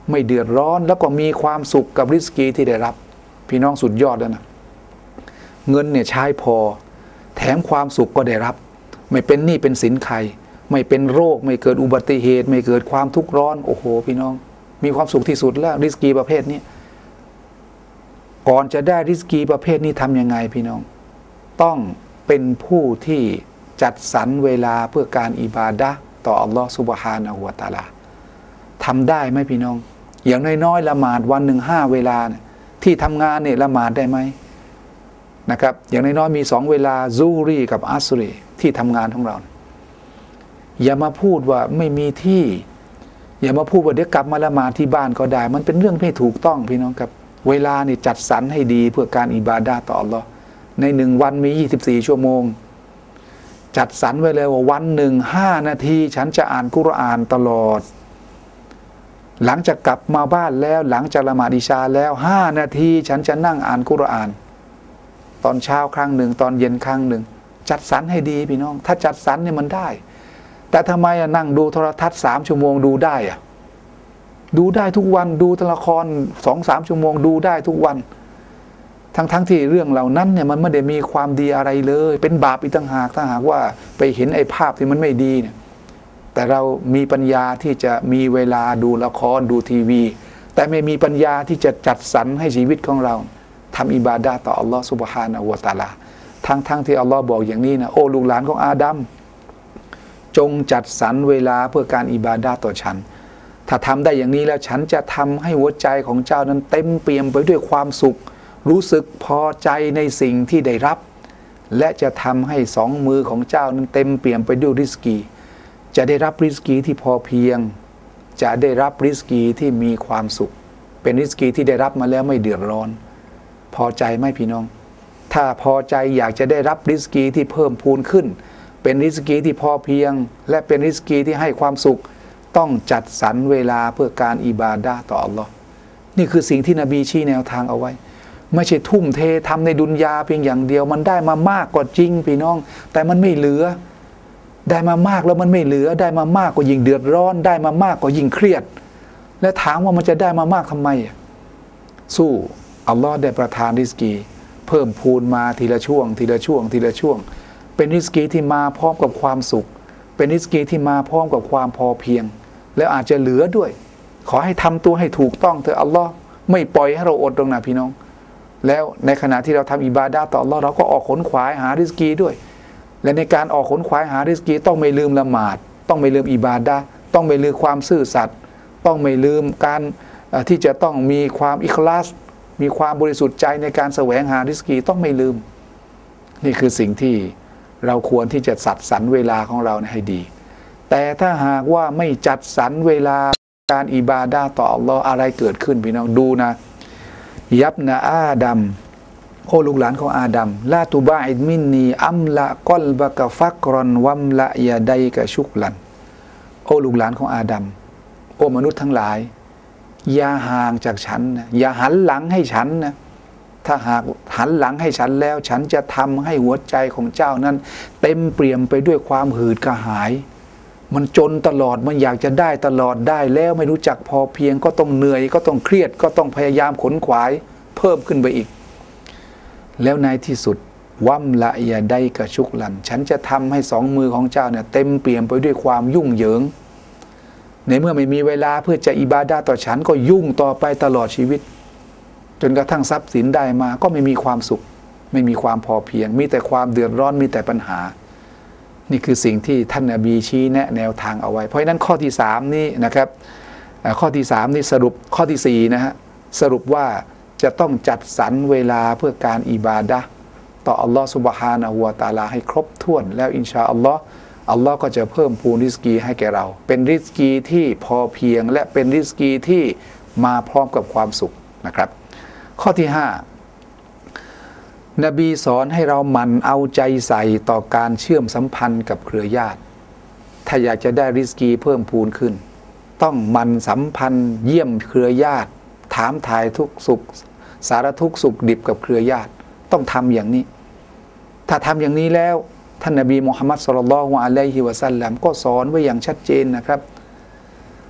ไม่เดือดร้อนแล้วก็มีความสุขกับริสกีที่ได้รับพี่น้องสุดยอดแล้วนะเงินเนี่ยใช้พอแถมความสุขก็ได้รับไม่เป็นหนี้เป็นสินใครไม่เป็นโรคไม่เกิดอุบัติเหตุไม่เกิดความทุกข์ร้อนโอ้โหพี่น้องมีความสุขที่สุดแล้วริสกีประเภทนี้ก่อนจะได้ริสกีประเภทนี้ทำยังไงพี่น้องต้องเป็นผู้ที่จัดสรรเวลาเพื่อการอิบาดะห์ต่ออัลลอฮฺซุบฮานะฮูวะตะอาลาทำได้ไหมพี่น้องอย่างน้อยๆละหมาดวันหนึ่งห้าเวลาเนี่ยที่ทำงานเนี่ยละหมาดได้ไหมนะครับอย่างน้อยๆมีสองเวลาซูรีกับอัสรีที่ทำงานของเราอย่ามาพูดว่าไม่มีที่อย่ามาพูดว่าเดี๋ยวกลับมาละหมาดที่บ้านก็ได้มันเป็นเรื่องไม่ถูกต้องพี่น้องครับเวลานี่จัดสรรให้ดีเพื่อการอิบาดะห์ต่ออัลลอฮ์ในหนึ่งวันมียี่สิบสี่ชั่วโมงจัดสรรไว้เลยว่าวันหนึ่งห้านาทีฉันจะอ่านกุรอานตลอดหลังจากกลับมาบ้านแล้วหลังจากละหมาดอิชาแล้วห้านาทีฉันจะนั่งอ่านกุรอานตอนเช้าครั้งหนึ่งตอนเย็นครั้งหนึ่งจัดสรรให้ดีพี่น้องถ้าจัดสรรเนี่ยมันได้แต่ทำไมนั่งดูโทรทัศน์สามชั่วโมงดูได้อะดูได้ทุกวันดูละครสองสามชั่วโมงดูได้ทุกวันทั้งทั้งที่เรื่องเหล่านั้นเนี่ยมันไม่ได้มีความดีอะไรเลยเป็นบาปอีกต่างหากถ้าหากว่าไปเห็นไอ้ภาพที่มันไม่ดีเนี่ยแต่เรามีปัญญาที่จะมีเวลาดูละครดูทีวีแต่ไม่มีปัญญาที่จะจัดสรรให้ชีวิตของเราทำอิบาดะห์ต่ออัลลอฮฺซุบฮานะฮูวะตะอาลาทั้งทั้งที่อัลลอฮ์บอกอย่างนี้นะโอ้ลูกหลานของอาดัมจงจัดสรรเวลาเพื่อการอิบาดะห์ต่อฉันถ้าทำได้อย่างนี้แล้วฉันจะทำให้หัวใจของเจ้านั้นเต็มเปี่ยมไปด้วยความสุขรู้สึกพอใจในสิ่งที่ได้รับและจะทำให้สองมือของเจ้านั้นเต็มเปี่ยมไปด้วยริสกีจะได้รับริสกีที่พอเพียงจะได้รับริสกีที่มีความสุขเป็นริสกีที่ได้รับมาแล้วไม่เดือดร้อนพอใจไหมพี่น้องถ้าพอใจอยากจะได้รับริสกีที่เพิ่มพูนขึ้นเป็นริสกีที่พอเพียงและเป็นริสกีที่ให้ความสุขต้องจัดสรรเวลาเพื่อการอิบาดะห์ต่ออัลลอฮ์นี่คือสิ่งที่นบีชี้แนวทางเอาไว้ไม่ใช่ทุ่มเททำในดุนยาเพียงอย่างเดียวมันได้มามากกว่าจริงพี่น้องแต่มันไม่เหลือได้มามากแล้วมันไม่เหลือได้มามากก็ยิ่งเดือดร้อนได้มามากก็ยิ่งเครียดและถามว่ามันจะได้มามากทำไมสู้อัลลอฮ์ได้ประทานริสกีเพิ่มพูนมาทีละช่วงทีละช่วงทีละช่วงเป็นริสกีที่มาพร้อมกับความสุขเป็นริสกีที่มาพร้อมกับความพอเพียงแล้วอาจจะเหลือด้วยขอให้ทำตัวให้ถูกต้องเถอะอัลลอฮ์ไม่ปล่อยให้เราอดตรงนั้นพี่น้องแล้วในขณะที่เราทำอิบาดะห์ต่ออัลลอฮ์เราก็ออกขนขวายหาริสกีด้วยและในการออกขนขวายหาริสกีต้องไม่ลืมละหมาดต้องไม่ลืมอิบาดะห์ต้องไม่ลืมความซื่อสัตย์ต้องไม่ลืมการที่จะต้องมีความอิคลาสมีความบริสุทธิ์ใจในการแสวงหาริสกีต้องไม่ลืมนี่คือสิ่งที่เราควรที่จะจัดสรรเวลาของเราให้ดีแต่ถ้าหากว่าไม่จัดสรรเวลาการอิบาดะห์ต่ออัลลอฮ์อะไรเกิดขึ้นพี่น้องดูนะยับนะอาดัมโอ้ลูกหลานของอาดัมลาตุบาอิดมินนีอัมละกอลบะกะฟักรอนวัมละยาไดกะชุกลันโอ้ลูกหลานของอาดัมโอ้มนุษย์ทั้งหลายอย่าห่างจากฉันนะอย่าหันหลังให้ฉันนะถ้าหากหันหลังให้ฉันแล้วฉันจะทำให้หัวใจของเจ้านั้นเต็มเปี่ยมไปด้วยความหืดกระหายมันจนตลอดมันอยากจะได้ตลอดได้แล้วไม่รู้จักพอเพียงก็ต้องเหนื่อยก็ต้องเครียดก็ต้องพยายามขนขวายเพิ่มขึ้นไปอีกแล้วในที่สุดวัมละยาไดกะชุกลันฉันจะทำให้สองมือของเจ้าเนี่ยเต็มเปี่ยมไปด้วยความยุ่งเหยิงในเมื่อไม่มีเวลาเพื่อจะอิบาดะห์ต่อฉันก็ยุ่งต่อไปตลอดชีวิตจนกระทั่งทรัพย์สินได้มาก็ไม่มีความสุขไม่มีความพอเพียงมีแต่ความเดือดร้อนมีแต่ปัญหานี่คือสิ่งที่ท่านนบีชี้แนะแนวทางเอาไว้เพราะฉะนั้นข้อที่สามนี่นะครับข้อที่สามนี่สรุปข้อที่สี่นะฮะสรุปว่าจะต้องจัดสรรเวลาเพื่อการอิบาดะห์ต่ออัลลอฮฺซุบฮานะฮูวะตะอาลาให้ครบถ้วนแล้วอินชาอัลลอฮ์อัลลอฮ์ก็จะเพิ่มพูนริสกีให้แก่เราเป็นริสกีที่พอเพียงและเป็นริสกีที่มาพร้อมกับความสุขนะครับข้อที่ห้านบีสอนให้เราหมั่นเอาใจใส่ต่อการเชื่อมสัมพันธ์กับเครือญาติถ้าอยากจะได้ริสกีเพิ่มพูนขึ้นต้องหมั่นสัมพันธ์เยี่ยมเครือญาติถามถ่ายทุกสุขสารทุกสุขดิบกับเครือญาติต้องทำอย่างนี้ถ้าทำอย่างนี้แล้วท่านนบีมุฮัมมัดศ็อลลัลลอฮุอะลัยฮิวะซัลลัมก็สอนไว้อย่างชัดเจนนะครับ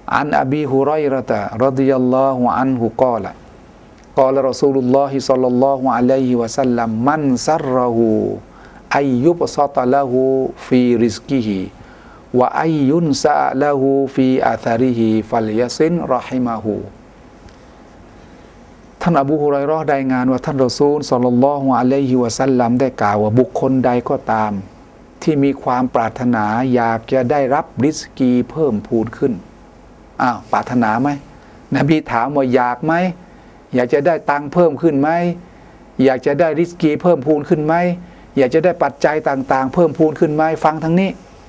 อันอบีฮุรอยเราะตะรฎิยัลลอฮุอันฮุกอละกอละรอซูลุลลอฮิศ็อลลัลลอฮุอะลัยฮิวะซัลลัมมันซัรเราะฮูอัยยุบซะตะละฮูฟีริซกิฮิวะอัยยุนซะละฮูฟีอาซาริฮิฟัลยัซินรอฮิมะฮูท่านอบูฮุรอยเราะห์รายงานว่าท่านรอซูลศ็อลลัลลอฮุอะลัยฮิวะซัลลัมได้กล่าวว่าบุคคลใดก็ตามที่มีความปรารถนาอยากจะได้รับริสกีเพิ่มพูนขึ้นอ้าวปรารถนาไหมนบีถามว่าอยากไหมอยากจะได้ตังค์เพิ่มขึ้นไหมอยากจะได้ริสกีเพิ่มพูนขึ้นไหมอยากจะได้ปัจจัยต่างๆเพิ่มพูนขึ้นไหมฟังทั้งนี้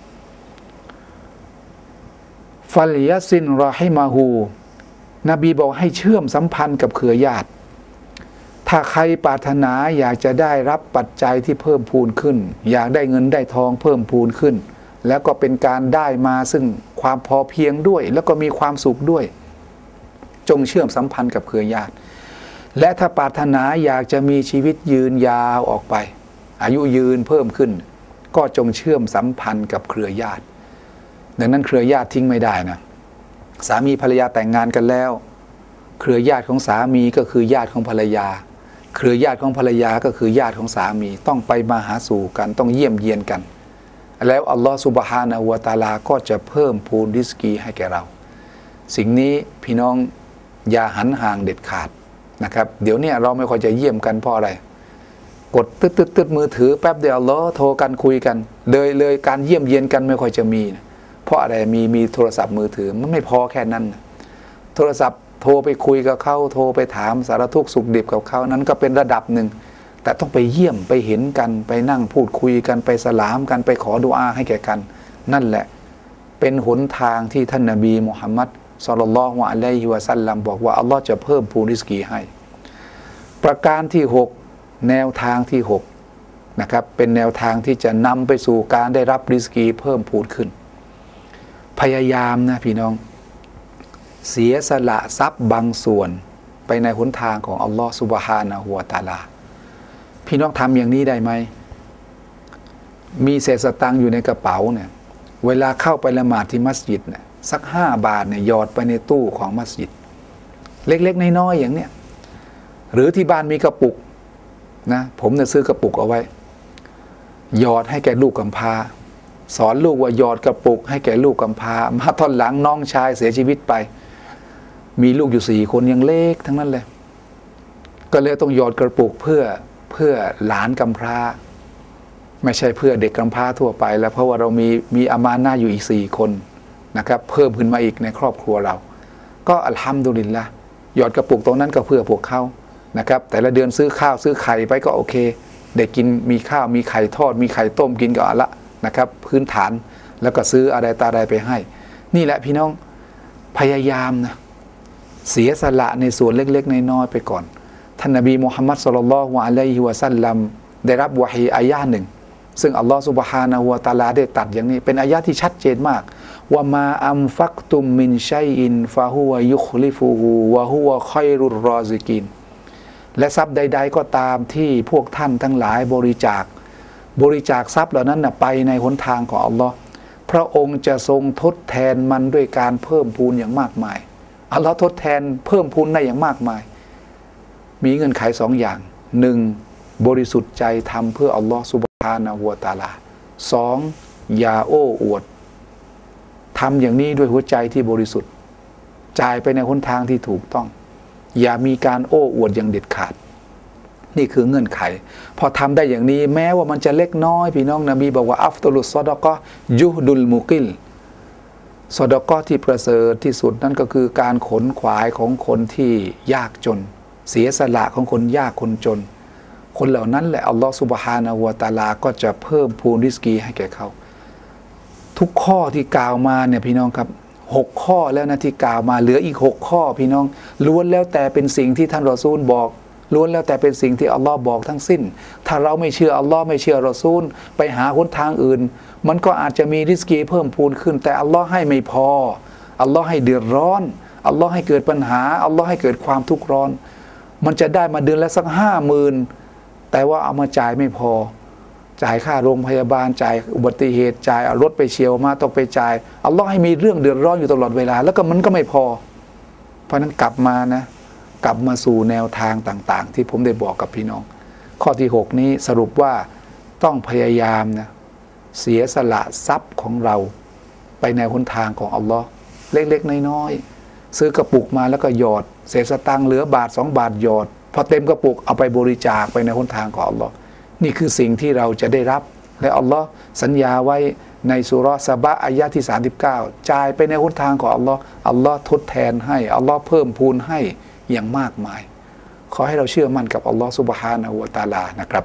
ฟัลยัซินรอฮิมะฮูนบีบอกให้เชื่อมสัมพันธ์กับเครือญาติถ้าใครปรารถนาอยากจะได้รับปัจจัยที่เพิ่มพูนขึ้นอยากได้เงินได้ทองเพิ่มพูนขึ้นแล้วก็เป็นการได้มาซึ่งความพอเพียงด้วยแล้วก็มีความสุขด้วยจงเชื่อมสัมพันธ์กับเครือญาติและถ้าปรารถนาอยากจะมีชีวิตยืนยาวออกไปอายุยืนเพิ่มขึ้นก็จงเชื่อมสัมพันธ์กับเครือญาติดังนั้นเครือญาติทิ้งไม่ได้นะสามีภรรยาแต่งงานกันแล้วเครือญาติของสามีก็คือญาติของภรรยาเครือญาติของภรรยาก็คือญาติของสามีต้องไปมาหาสู่กันต้องเยี่ยมเยียนกันแล้วอัลลอฮฺซุบฮานะฮูวะตะอาลาก็จะเพิ่มพูนริสกีให้แก่เราสิ่งนี้พี่น้องอย่าหันห่างเด็ดขาดนะครับเดี๋ยวนี้เราไม่ค่อยจะเยี่ยมกันเพราะอะไรกดตึ๊ดตึ๊ดตึ๊ดมือถือแป๊บเดียวอัลลอฮ์โทรกันคุยกันเลยเลยการเยี่ยมเยียนกันไม่ค่อยจะมีนะเพราะอะไรมีมีโทรศัพท์มือถือมันไม่พอแค่นั้นนะโทรศัพท์โทรไปคุยกับเขาโทรไปถามสารทุกข์สุขดิบกับเขานั้นก็เป็นระดับหนึ่งแต่ต้องไปเยี่ยมไปเห็นกันไปนั่งพูดคุยกันไปสลามกันไปขอดุอาให้แก่กันนั่นแหละเป็นหนทางที่ท่านนบีมุฮัมมัดศ็อลลัลลอฮุอะลัยฮิวะซัลลัมบอกว่าอัลลอฮ์จะเพิ่มพูนริสกีให้ประการที่หกแนวทางที่หกนะครับเป็นแนวทางที่จะนำไปสู่การได้รับริสกีเพิ่มพูนขึ้นพยายามนะพี่น้องเสียสละทรัพย์บางส่วนไปในหนทางของอัลลอฮ์ซุบฮานะฮูวะตะอาลาพี่น้องทำอย่างนี้ได้ไหมมีเศษสตังค์อยู่ในกระเป๋าเนี่ยเวลาเข้าไปละหมาดที่มัสยิดเนี่ยสักห้าบาทเนี่ยหยอดไปในตู้ของมัสยิดเล็กๆน้อยๆอย่างเนี้ยหรือที่บ้านมีกระปุกนะผมเนี่ยซื้อกระปุกเอาไว้หยอดให้แก่ลูกกำพร้าสอนลูกว่าหยอดกระปุกให้แก่ลูกกำพร้ามาตอนหลังน้องชายเสียชีวิตไปมีลูกอยู่สี่คนยังเล็กทั้งนั้นเลยก็เลยต้องหยอดกระปุกเพื่อเพื่อหลานกำพร้าไม่ใช่เพื่อเด็กกำพร้าทั่วไปแล้วเพราะว่าเรามีมีอามานะห์อยู่อีกสี่คนนะครับเพิ่มขึ้นมาอีกในครอบครัวเราก็อัลฮัมดุลิลละห์หยอดกระปุกตรงนั้นก็เพื่อพวกเขานะครับแต่ละเดือนซื้อข้าวซื้อไข่ไปก็โอเคเด็กกินมีข้าวมีไข่ทอดมีไข่ต้มกินก็เอาละนะครับพื้นฐานแล้วก็ซื้ออะไรตาอะไรไปให้นี่แหละพี่น้องพยายามนะเสียสละในส่วนเล็กๆน้อยๆไปก่อนท่านนบีมุฮัมมัดศ็อลลัลลอฮุอะลัยฮิวะซัลลัมได้รับวะฮีอายะห์หนึ่งซึ่งอัลลอฮฺซุบฮานะฮูวะตะอาลาได้ตัดอย่างนี้เป็นอายะห์ที่ชัดเจนมากว่ามาอัมฟักตุมมินชัยอินฟะฮุวะยุคลิฟูฮูวะฮุวะค็อยรุรรอซิกินและทรัพย์ใดๆก็ตามที่พวกท่านทั้งหลายบริจาคบริจาคทรัพย์เหล่านั้นนะไปในหนทางของอัลลอฮ์พระองค์จะทรงทดแทนมันด้วยการเพิ่มพูนอย่างมากมายอัลลอฮ์ทดแทนเพิ่มพูนได้อย่างมากมายมีเงื่อนไขสองอย่างหนึ่งบริสุทธิ์ใจทำเพื่ออัลลอฮ์ซุบฮานะฮูวะตะอาลาสองอย่าโอ้อวดทำอย่างนี้ด้วยหัวใจที่บริสุทธิ์จ่ายไปในหนทางที่ถูกต้องอย่ามีการโอ้อวดอย่างเด็ดขาดนี่คือเงื่อนไขพอทำได้อย่างนี้แม้ว่ามันจะเล็กน้อยพี่น้องนบีบอกว่าอัฟตุลุสซอดะกอฮ์ยุฮดุลมุกิลซอดะกอฮ์ที่ประเสริฐที่สุดนั่นก็คือการขนขวายของคนที่ยากจนเสียสละของคนยากคนจนคนเหล่านั้นแหละอัลลอฮฺซุบฮานะฮูวะตะอาลาก็จะเพิ่มพูนริสกีให้แก่เขาทุกข้อที่กล่าวมาเนี่ยพี่น้องครับหกข้อแล้วนะที่กล่าวมาเหลืออีกหกข้อพี่น้องล้วนแล้วแต่เป็นสิ่งที่ท่านรอซูลบอกล้วนแล้วแต่เป็นสิ่งที่อัลลอฮ์บอกทั้งสิ้นถ้าเราไม่เชื่ออัลลอฮ์ไม่เชื่อรอซูลไปหาหนทางอื่นมันก็อาจจะมีริสกีเพิ่มพูนขึ้นแต่อัลลอฮ์ให้ไม่พออัลลอฮ์ให้เดือดร้อนอัลลอฮ์ให้เกิดปัญหาอัลลอฮ์ให้เกิดความทุกข์ร้อนมันจะได้มาเดือนละสักห้าหมื่นแต่ว่าเอามาจ่ายไม่พอจ่ายค่าโรงพยาบาลจ่ายอุบัติเหตุจ่ายรถไปเฉียวมาต้องไปจ่ายอัลลอฮ์ให้มีเรื่องเดือดร้อนอยู่ตลอดเวลาแล้วก็มันก็ไม่พอเพราะนั้นกลับมานะกลับมาสู่แนวทางต่างๆที่ผมได้บอกกับพี่น้องข้อที่หกนี้สรุปว่าต้องพยายามนะเสียสละทรัพย์ของเราไปในหนทางของอัลลอฮ์เล็กๆน้อยๆซื้อกระปุกมาแล้วก็หยอดเศษสตางค์เหลือบาทสองบาทหยอดพอเต็มกระปุกเอาไปบริจาคไปในหนทางของอัลลอฮ์นี่คือสิ่งที่เราจะได้รับและอัลลอฮ์สัญญาไว้ในสุเราะห์ซะบะห์อายะห์ที่สามสิบเก้าจ่ายไปในหนทางของอัลลอฮ์อัลลอฮ์ทดแทนให้อัลลอฮ์เพิ่มพูนให้อย่างมากมายขอให้เราเชื่อมั่นกับอัลลอฮ์ซุบฮานะฮูวะตะอาลานะครับ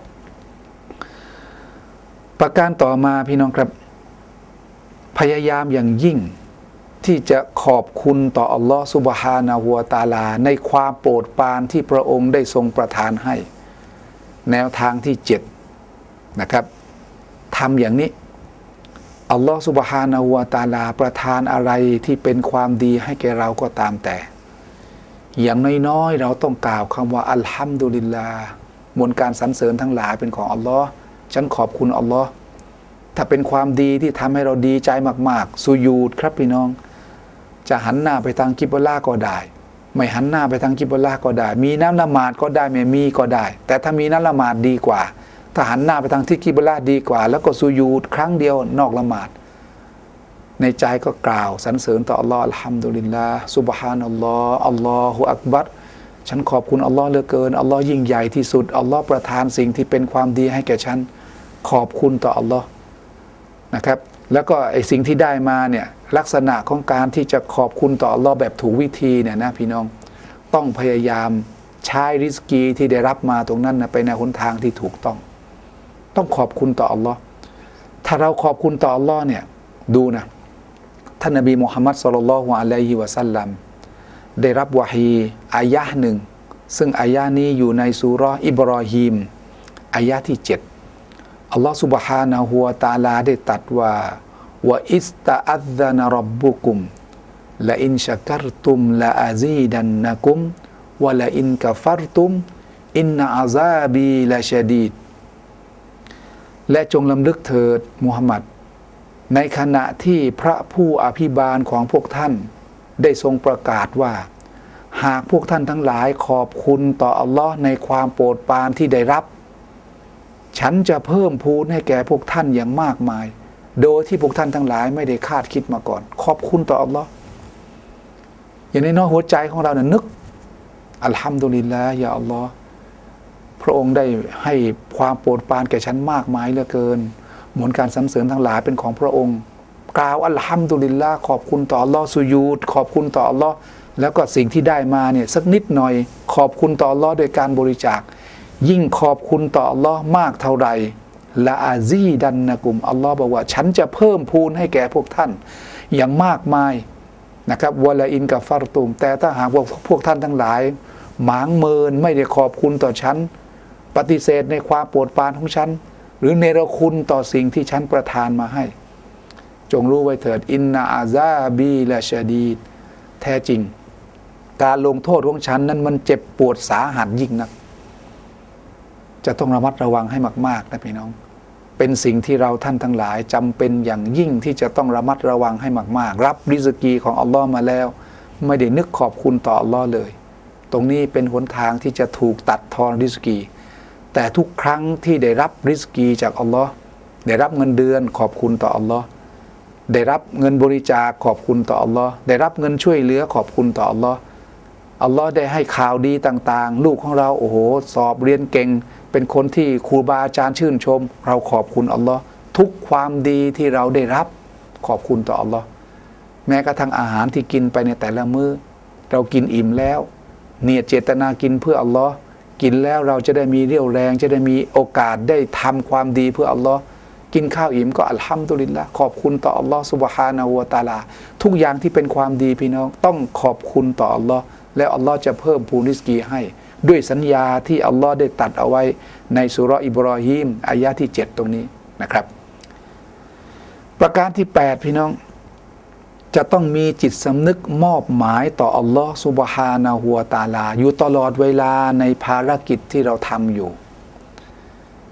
ประการต่อมาพี่น้องครับพยายามอย่างยิ่งที่จะขอบคุณต่ออัลลอฮ์ซุบฮานะฮูวะตะอาลาในความโปรดปรานที่พระองค์ได้ทรงประทานให้แนวทางที่เจ็ดนะครับทำอย่างนี้อัลลอฮ์ซุบฮานะฮูวะตะอาลาประทานอะไรที่เป็นความดีให้แก่เราก็ตามแต่อย่างน้อยๆเราต้องกล่าวคำว่าอัลฮัมดุลิลลาห์มวลการสรรเสริญทั้งหลายเป็นของอัลลอฮ์ฉันขอบคุณอัลลอฮ์ถ้าเป็นความดีที่ทำให้เราดีใจมากๆสุญูดครับพี่น้องจะหันหน้าไปทางกิบลาก็ได้ไม่หันหน้าไปทางกิบลาก็ได้มีน้ำละหมาดก็ได้ไม่มีก็ได้แต่ถ้ามีน้ำละหมาดดีกว่าถ้าหันหน้าไปทางที่กิบลาดีกว่าแล้วก็สุญูดครั้งเดียวนอกละหมาดในใจก็กล่าวสรรเสริญต่ออัลลอฮ์อัลฮัมดุลิลลาห์ซุบฮานัลลอฮ์อัลลอฮุอักบัรฉันขอบคุณอัลลอฮ์เหลือเกินอัลลอฮ์ยิ่งใหญ่ที่สุดอัลลอฮ์ประทานสิ่งที่เป็นความดีให้แก่ฉันขอบคุณต่ออัลลอฮ์นะครับแล้วก็ไอสิ่งที่ได้มาเนี่ยลักษณะของการที่จะขอบคุณต่ออัลลอฮ์แบบถูกวิธีเนี่ยนะพี่น้องต้องพยายามใช้ริสกีที่ได้รับมาตรงนั้นนะไปในหนทางที่ถูกต้องต้องขอบคุณต่ออัลลอฮ์ถ้าเราขอบคุณต่ออัลลอฮ์เนี่ยดูนะท่านนบีมุฮัมมัดศ็อลลัลลอฮุอะลัยฮิวะซัลลัมได้รับวะฮีอายะห์หนึ่งซึ่งอายะห์นี้อยู่ในซูเราะห์อิบรอฮีมอายะห์ที่เจ็ดอัลลอฮฺ سبحانه และ تعالى ได้ตรัสว่าวะอิสตะอัซซะนะร็อบบุกุมละอินชะกัรตุมละอาซีดันนะกุมวะละอินกะฟัรตุมอินนะอาซาบีละชะดีดและจงลำลึกเถิดมุฮัมมัดในขณะที่พระผู้อภิบาลของพวกท่านได้ทรงประกาศว่าหากพวกท่านทั้งหลายขอบคุณต่ออัลลอฮ์ในความโปรดปรานที่ได้รับฉันจะเพิ่มพูนให้แก่พวกท่านอย่างมากมายโดยที่พวกท่านทั้งหลายไม่ได้คาดคิดมาก่อนขอบคุณต่ออัลลอฮ์อย่างในน้อยหัวใจของเราเนี่ยนึกอัลฮัมดุลิลลาห์ยาอัลลอฮ์พระองค์ได้ให้ความโปรดปรานแก่ฉันมากมายเหลือเกินมวลการสรรเสริญทั้งหลายเป็นของพระองค์กล่าวอัลฮัมดุลิลลาห์ขอบคุณต่ออัลลอฮ์สุญูดขอบคุณต่ออัลลอฮ์แล้วก็สิ่งที่ได้มาเนี่ยสักนิดหน่อยขอบคุณต่ออัลลอฮ์โดยการบริจาคยิ่งขอบคุณต่ออัลลอฮ์มากเท่าไรละอาซีดันนะกุมอัลลอฮ์บอกว่าฉันจะเพิ่มพูนให้แก่พวกท่านอย่างมากมายนะครับวะละอินกะฟัรตุมแต่ถ้าหากว่าพวกท่านทั้งหลายหมางเมินไม่ได้ขอบคุณต่อฉันปฏิเสธในความโปรดปรานของฉันหรือเนรคุณต่อสิ่งที่ฉันประทานมาให้จงรู้ไว้เถิดอินนาอาซาบีละชะดีดแท้จริงการลงโทษของฉันนั้นมันเจ็บปวดสาหัสยิ่งนักจะต้องระมัดระวังให้มากๆนะพี่น้องเป็นสิ่งที่เราท่านทั้งหลายจำเป็นอย่างยิ่งที่จะต้องระมัดระวังให้มากๆรับริสกีของอัลลอฮ์มาแล้วไม่ได้นึกขอบคุณต่ออัลลอฮ์เลยตรงนี้เป็นหนทางที่จะถูกตัดทอนริสกีแต่ทุกครั้งที่ได้รับริสกีจากอัลลอฮ์ได้รับเงินเดือนขอบคุณต่ออัลลอฮ์ได้รับเงินบริจาคขอบคุณต่ออัลลอฮ์ได้รับเงินช่วยเหลือขอบคุณต่ออัลลอฮ์อัลลอฮ์ได้ให้ข่าวดีต่างๆลูกของเราโอ้โหสอบเรียนเก่งเป็นคนที่ครูบาอาจารย์ชื่นชมเราขอบคุณอัลลอฮ์ทุกความดีที่เราได้รับขอบคุณต่ออัลลอฮ์แม้กระทั่งอาหารที่กินไปในแต่ละมื้อเรากินอิ่มแล้วเนียดเจตนากินเพื่ออัลลอฮ์กินแล้วเราจะได้มีเรี่ยวแรงจะได้มีโอกาสได้ทำความดีเพื่ออัลลอฮ์กินข้าวอิ่มก็อัลฮัมดุลิลละขอบคุณต่ออัลลอฮ์ซุบฮานะฮูวะตะอาลาทุกอย่างที่เป็นความดีพี่น้องต้องขอบคุณต่ออัลลอฮ์แล้วอัลลอฮ์จะเพิ่มพูนริสกีให้ด้วยสัญญาที่อัลลอฮ์ได้ตัดเอาไว้ในสุเราะห์อิบรอฮีมอายะห์ที่เจ็ดตรงนี้นะครับประการที่แปดพี่น้องจะต้องมีจิตสำนึกมอบหมายต่ออัลลอฮ์ซุบฮานะฮูวะตะอาลาอยู่ตลอดเวลาในภารกิจที่เราทำอยู่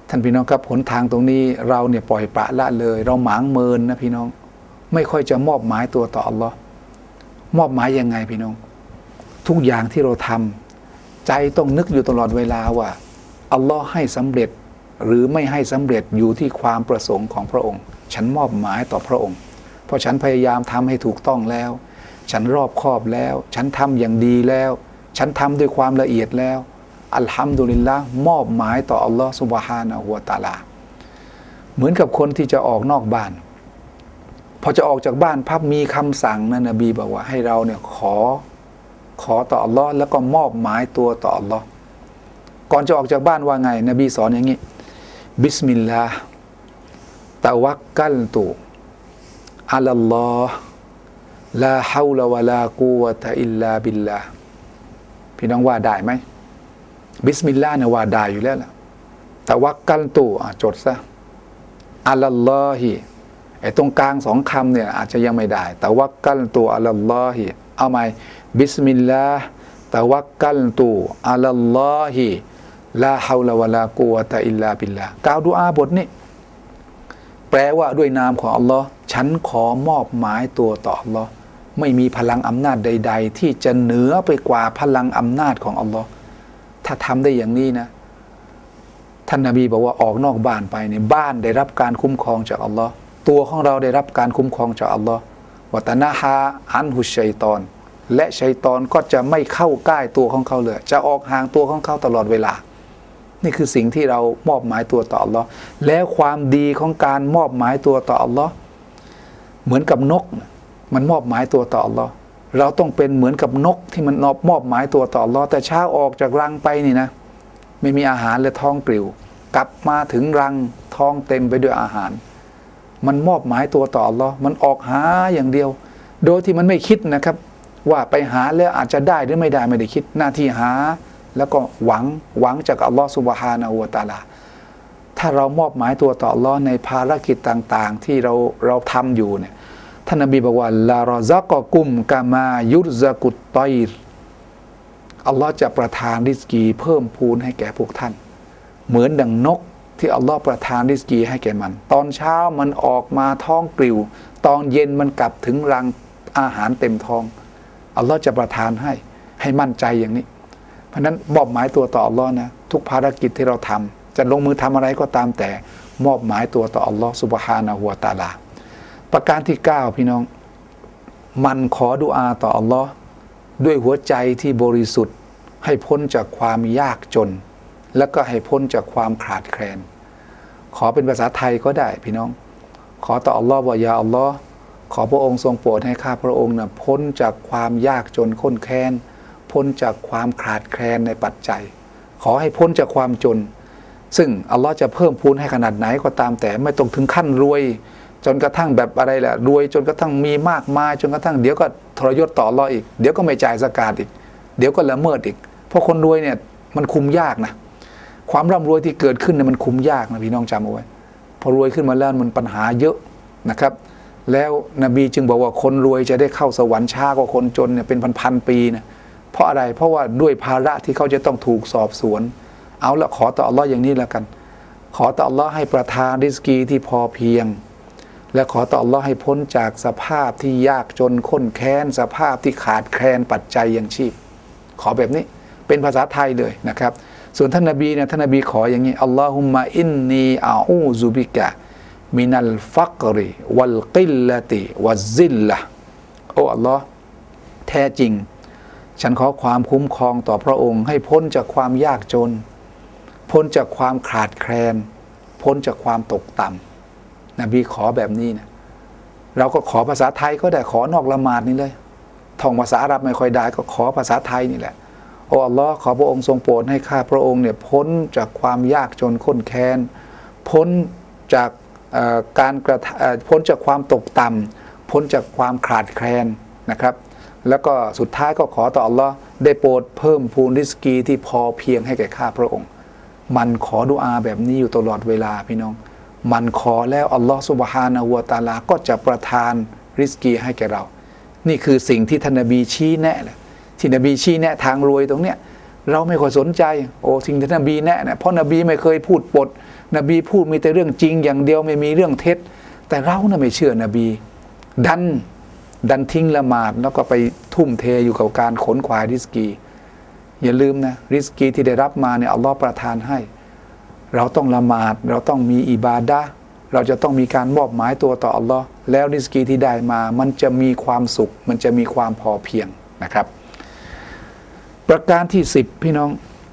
ท่านพี่น้องครับหนทางตรงนี้เราเนี่ยปล่อยปละละเลยเราหมางเมินนะพี่น้องไม่ค่อยจะมอบหมายตัวต่ออัลลอฮ์มอบหมายยังไงพี่น้องทุกอย่างที่เราทำใจต้องนึกอยู่ตลอดเวลาว่าอัลลอฮ์ให้สำเร็จหรือไม่ให้สำเร็จอยู่ที่ความประสงค์ของพระองค์ฉันมอบหมายต่อพระองค์เพราะฉันพยายามทำให้ถูกต้องแล้วฉันรอบคอบแล้วฉันทำอย่างดีแล้วฉันทำด้วยความละเอียดแล้วอัลฮัมดุลิลละห์มอบหมายต่ออัลลอฮ์ซุบฮานะฮูวะตะอาลาเหมือนกับคนที่จะออกนอกบ้านพอจะออกจากบ้านพับมีคำสั่งนะนบีบอกว่าให้เราเนี่ยขอขอต่ออัลลอฮ์แล้วก็มอบหมายตัวต่ออัลลอฮ์ก่อนจะออกจากบ้านว่าไงนบีสอนอย่างนี้บิสมิลลาห์ตะวักกัลตุอัลลอฮ์ลาฮาวลาวะลากุวะตะอิลลาบิลลาห์พี่น้องว่าได้ไหมบิสมิลลาห์เนี่ยว่าได้อยู่แล้วล่ะตะวักกัลตุจดซะอัลลอฮิไอ้ตรงกลางสองคำเนี่ยอาจจะยังไม่ได้ตะวักกัลตุอัลลอฮิเอาใหม่บิสมิลลาห์ตะวักกัลตุอัลลอฮิลาฮาวลาวะลากุวะตะอิลลาบิลลาห์กล่าวดุอาบทนี้แปลว่าด้วยนามของอัลลอฮ์ฉันขอมอบหมายตัวต่ออัลลอฮ์ไม่มีพลังอำนาจใดๆที่จะเหนือไปกว่าพลังอำนาจของอัลลอฮ์ถ้าทำได้อย่างนี้นะท่านนบีบอกว่าออกนอกบ้านไปเนี่ยบ้านได้รับการคุ้มครองจากอัลลอฮ์ตัวของเราได้รับการคุ้มครองจากอัลลอฮ์วะตะนะฮาอันฮุชัยฏอนและชัยฏอนก็จะไม่เข้าใกล้ตัวของเขาเลยจะออกห่างตัวของเขาตลอดเวลานี่คือสิ่งที่เรามอบหมายตัวต่ออัลลอฮ์แล้วความดีของการมอบหมายตัวต่ออัลลอฮ์เหมือนกับนกมันมอบหมายตัวต่ออัลลอฮ์เราต้องเป็นเหมือนกับนกที่มันมอบหมายตัวต่ออัลลอฮ์แต่เช้าออกจากรังไปนี่นะไม่มีอาหารเลยท้องกลิ่วกลับมาถึงรังท้องเต็มไปด้วยอาหารมันมอบหมายตัวต่ออัลลอฮ์มันออกหาอย่างเดียวโดยที่มันไม่คิดนะครับว่าไปหาแล้วอาจจะได้หรือไม่ได้ไม่ได้คิดหน้าที่หาแล้วก็หวังหวังจากอัลลอฮ์ซุบฮานะฮูวะตะอาลาถ้าเรามอบหมายตัวต่ออัลลอฮ์ในภารกิจต่างๆที่เราเราทำอยู่เนี่ยท่านนบีบอกว่าลารอซักกุมกามายุรซะกุตตอยรอัลลอฮ์จะประทานริสกีเพิ่มพูนให้แก่พวกท่านเหมือนดังนกที่อัลลอฮ์ประทานริสกีให้แก่มันตอนเช้ามันออกมาท้องกลิ่วตอนเย็นมันกลับถึงรังอาหารเต็มท้องอัลลอฮ์จะประทานให้ให้มั่นใจอย่างนี้เพราะนั้นมอบหมายตัวต่ออัลลอฮ์นะทุกภารกิจที่เราทำจะลงมือทำอะไรก็ตามแต่มอบหมายตัวต่ออัลลอฮ์ซุบฮานะฮูวะตะอาลาประการที่เก้าพี่น้องมันขอดุอาต่ออัลลอฮ์ด้วยหัวใจที่บริสุทธิ์ให้พ้นจากความยากจนแล้วก็ให้พ้นจากความขาดแคลนขอเป็นภาษาไทยก็ได้พี่น้องขอต่ออัลลอฮ์ว่ายาอัลลอฮ์ขอพระองค์ทรงโปรดให้ข้าพระองค์นะพ้นจากความยากจนข้นแค้นพ้นจากความขาดแคลนในปัจจัยขอให้พ้นจากความจนซึ่งอัลลอฮ์จะเพิ่มพูนให้ขนาดไหนก็ตามแต่ไม่ต้องถึงขั้นรวยจนกระทั่งแบบอะไรแหละรวยจนกระทั่งมีมากมายจนกระทั่งเดี๋ยวก็ทรยศต่ออัลลอฮ์อีกเดี๋ยวก็ไม่จ่ายซะกาตอีกเดี๋ยวก็ละเมิดอีกเพราะคนรวยเนี่ยมันคุมยากนะความร่ำรวยที่เกิดขึ้นเนี่ยมันคุมยากนะพี่น้องจำเอาไว้พอรวยขึ้นมาแล้วมันปัญหาเยอะนะครับแล้วนบีจึงบอกว่าคนรวยจะได้เข้าสวรรค์ช้ากว่าคนจนเนี่ยเป็นพันๆปีนะเพราะอะไรเพราะว่าด้วยภาระที่เขาจะต้องถูกสอบสวนเอาละขอต่ออัลลอฮ์อย่างนี้แล้วกันขอต่ออัลลอฮ์ให้ประทานริสกีที่พอเพียงและขอต่ออัลลอฮ์ให้พ้นจากสภาพที่ยากจนข้นแค้นสภาพที่ขาดแคลนปัจจัยยังชีพขอแบบนี้เป็นภาษาไทยเลยนะครับส่วนท่านนบีเนี่ยท่านนบีขออย่างนี้อัลลอฮุมมะอินนีอาอูซุบิกะมินัลฟักริวัลกิลลติวัซซิลละโอ้อัลลอฮ์แท้จริงฉันขอความคุ้มครองต่อพระองค์ให้พ้นจากความยากจนพ้นจากความขาดแคลนพ้นจากความตกต่ำนบีขอแบบนี้นะเราก็ขอภาษาไทยก็ได้ขอนอกละหมาดนี่เลยท่องภาษาอาหรับไม่ค่อยได้ก็ขอภาษาไทยนี่แหละโอ้อัลลอฮ์ขอพระองค์ทรงโปรดให้ข้าพระองค์เนี่ยพ้นจากความยากจนข้นแค้นพ้นจากการกระพ้นจากความตกต่ำพ้นจากความขาดแคลนนะครับแล้วก็สุดท้ายก็ขอต่ออัลลอฮ์ได้โปรดเพิ่มพูนริสกีที่พอเพียงให้แก่ข้าพระองค์มันขอดุอาแบบนี้อยู่ตลอดเวลาพี่น้องมันขอแล้วอัลลอฮ์ซุบฮานะฮูวะตะอาลาก็จะประทานริสกีให้แก่เรานี่คือสิ่งที่ท่านนบีชี้แนะแหละที่นบีชี้แนะทางรวยตรงเนี้ยเราไม่ค่อยสนใจโอ้สิ่งที่นบีแนะเนี่ยเพราะนบีไม่เคยพูดปดนบีพูดมีแต่เรื่องจริงอย่างเดียวไม่มีเรื่องเท็จแต่เราน่ะไม่เชื่อนบีดันดันทิ้งละหมาดแล้วก็ไปทุ่มเทอยู่กับการขนขวายริสกีอย่าลืมนะริสกีที่ได้รับมาเนี่ยอัลลอฮ์ประทานให้เราต้องละหมาดเราต้องมีอิบาดะห์เราจะต้องมีการมอบหมายตัวต่ออัลลอฮ์แล้วริสกีที่ได้มามันจะมีความสุขมันจะมีความพอเพียงนะครับประการที่สิบพี่น้อง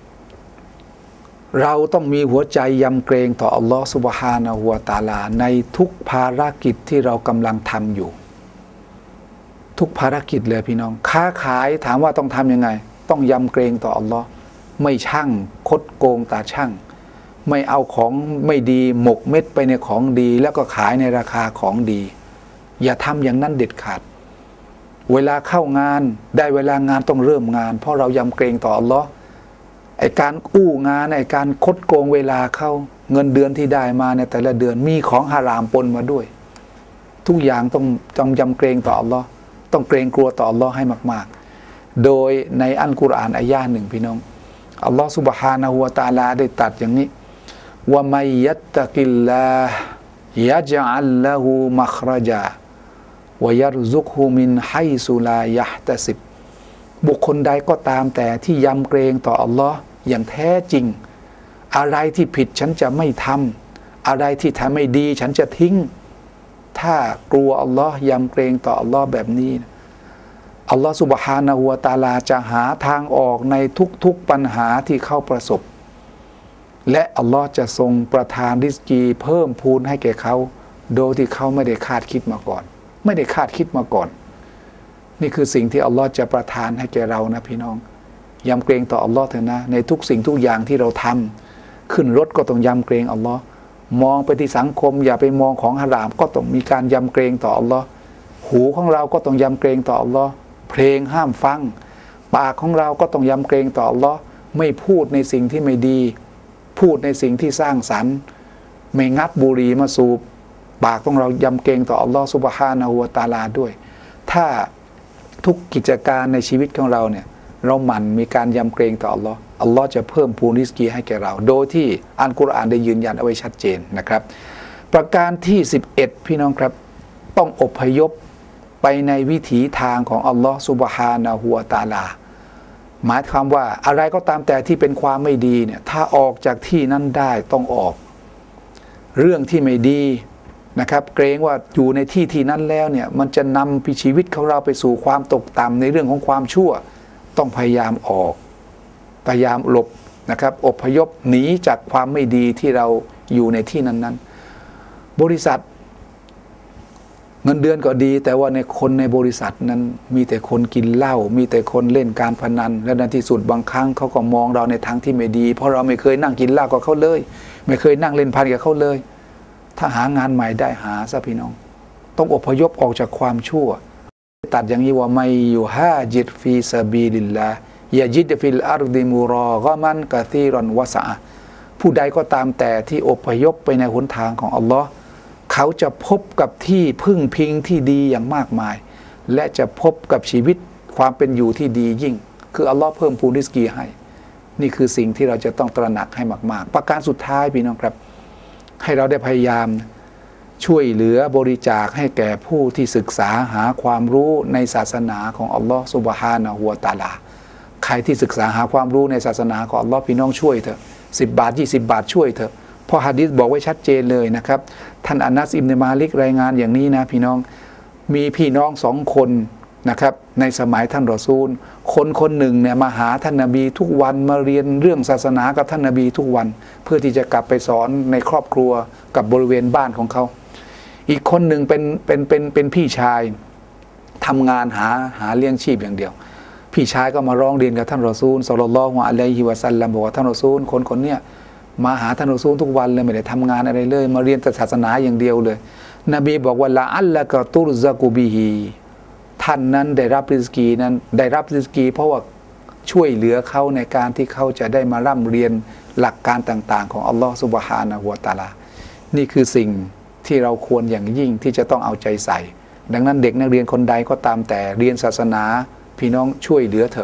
เราต้องมีหัวใจยำเกรงต่ออัลลอฮ์ซุบฮานะฮูวะตะอาลาในทุกภารกิจที่เรากำลังทำอยู่ทุกภารกิจเลยพี่น้องค้าขายถามว่าต้องทำยังไงต้องยำเกรงต่ออัลลอฮ์ไม่ช่างคดโกงตาช่างไม่เอาของไม่ดีหมกเม็ดไปในของดีแล้วก็ขายในราคาของดีอย่าทำอย่างนั้นเด็ดขาดเวลาเข้างานได้เวลางานต้องเริ่มงานเพราะเรายำเกรงต่ออัลลอฮ์ไอการอู้งานไอการคดโกงเวลาเข้าเงินเดือนที่ได้มาในแต่ละเดือนมีของฮารามปนมาด้วยทุกอย่างต้องต้องยำเกรงต่ออัลลอฮ์ต้องเกรงกลัวต่ออัลลอฮ์ให้มากๆโดยในอัลกุรอานอายะห์หนึ่งพี่น้องอัลลอฮ์ซุบฮานะฮูวะตะอาลาได้ตรัสอย่างนี้ว่ามัยยัตตะกิลลาฮ์ยะญะอัลละฮูมัคเราะญาวะยัรซุกฮุมินไฮซุลายะฮ์ตะซิบบุคคลใดก็ตามแต่ที่ยำเกรงต่ออัลลอฮ์อย่างแท้จริงอะไรที่ผิดฉันจะไม่ทำอะไรที่ทำไม่ดีฉันจะทิ้งถ้ากลัวอัลลอฮ์ยำเกรงต่ออัลลอฮ์แบบนี้อัลลอฮ์ซุบฮานะฮูวะตะอาลาจะหาทางออกในทุกๆปัญหาที่เข้าประสบและอัลลอฮ์จะทรงประทานริสกีเพิ่มพูนให้แก่เขาโดยที่เขาไม่ได้คาดคิดมาก่อนไม่ได้คาดคิดมาก่อนนี่คือสิ่งที่อัลลอฮ์จะประทานให้แก่เรานะพี่น้องยำเกรงต่ออัลลอฮ์เถอะนะในทุกสิ่งทุกอย่างที่เราทำขึ้นรถก็ต้องยำเกรงอัลลอฮ์มองไปที่สังคมอย่าไปมองของฮารามก็ต้องมีการยำเกรงต่ออัลลอฮ์หูของเราก็ต้องยำเกรงต่ออัลลอฮ์เพลงห้ามฟังปากของเราก็ต้องยำเกรงต่ออัลลอฮ์ไม่พูดในสิ่งที่ไม่ดีพูดในสิ่งที่สร้างสรรค์ไม่งัดบุหรี่มาสูบปากของเรายำเกรงต่ออัลลอฮ์ซุบฮานะฮูวะตะอาลาด้วยถ้าทุกกิจการในชีวิตของเราเนี่ยเราหมั่นมีการยำเกรงต่ออัลลอฮ์อัลลอฮ์จะเพิ่มพูนริสกีให้แก่เราโดยที่อัลกุรอานได้ยืนยันเอาไว้ชัดเจนนะครับประการที่สิบเอ็ดพี่น้องครับต้องอพยพไปในวิถีทางของอัลลอฮ์ซุบฮานะฮูวะตะอาลาหมายความว่าอะไรก็ตามแต่ที่เป็นความไม่ดีเนี่ยถ้าออกจากที่นั้นได้ต้องออกเรื่องที่ไม่ดีนะครับเกรงว่าอยู่ในที่ที่นั้นแล้วเนี่ยมันจะนำพิชีวิตของเราไปสู่ความตกต่ำในเรื่องของความชั่วต้องพยายามออกพยายามหลบนะครับอพยพหนีจากความไม่ดีที่เราอยู่ในที่นั้นๆบริษัทเงินเดือนก็ดีแต่ว่าในคนในบริษัทนั้นมีแต่คนกินเหล้ามีแต่คนเล่นการพนันและในที่สุดบางครั้งเขาก็มองเราในทางที่ไม่ดีเพราะเราไม่เคยนั่งกินเหล้ากับเขาเลยไม่เคยนั่งเล่นพนันกับเขาเลยถ้าหางานใหม่ได้หาซะพี่น้องต้องอพยพออกจากความชั่วตัดอย่างนี้ว่าไม่อยู่ฮาจิตฟีซาบีลิลลาห์ยาจิดฟิลอาร์ดิมูรอกะมันกะซีรอนวะซะผู้ใดก็ตามแต่ที่อพยพไปในหนทางของอัลลอฮ์เขาจะพบกับที่พึ่งพิงที่ดีอย่างมากมายและจะพบกับชีวิตความเป็นอยู่ที่ดียิ่งคืออัลลอฮ์เพิ่มพูนริสกีให้นี่คือสิ่งที่เราจะต้องตระหนักให้มากๆประการสุดท้ายพี่น้องครับให้เราได้พยายามช่วยเหลือบริจาคให้แก่ผู้ที่ศึกษาหาความรู้ในศาสนาของอัลลอฮ์ซุบฮานะฮูวะตะอาลาใครที่ศึกษาหาความรู้ในศาสนาของอัลลอฮ์พี่น้องช่วยเถอะสิบบาทยี่สิบบาทช่วยเถอะเพราะหะดีษบอกไว้ชัดเจนเลยนะครับท่านอานัสอิบนุมาลิกรายงานอย่างนี้นะพี่น้องมีพี่น้องสองคนนะครับในสมัยท่านรอซูลคนคนหนึ่งเนี่ยมาหาท่านนบีทุกวันมาเรียนเรื่องศาสนากับท่านนบีทุกวันเพื่อที่จะกลับไปสอนในครอบครัวกับบริเวณบ้านของเขาอีกคนหนึ่งเป็นเป็นเป็นเป็นพี่ชายทำงานหาหาเลี้ยงชีพอย่างเดียวพี่ชายก็มาร้องเรียนกับท่านรอซูลศ็อลลัลลอฮุอะลัยฮิวะซัลลัมบอกว่าท่านรอซูลคนคนเนี้ยมาหาท่านรอซูลทุกวันเลยไม่ได้ทำงานอะไรเลยมาเรียนแต่ศาสนาอย่างเดียวเลยนบีบอกว่าละอัลละกะตุรซะกุบิฮีท่านนั้นได้รับริสกีนั้นได้รับริสกีเพราะว่าช่วยเหลือเขาในการที่เขาจะได้มาร่ำเรียนหลักการต่างๆของอัลลอฮฺซุบฮานะฮูวะตะอาลานี่คือสิ่งที่เราควรอย่างยิ่งที่จะต้องเอาใจใส่ดังนั้นเด็กนักเรียนคนใดก็ตามแต่เรียนศาสนาพี่น้องช่วยเหลือเถอะ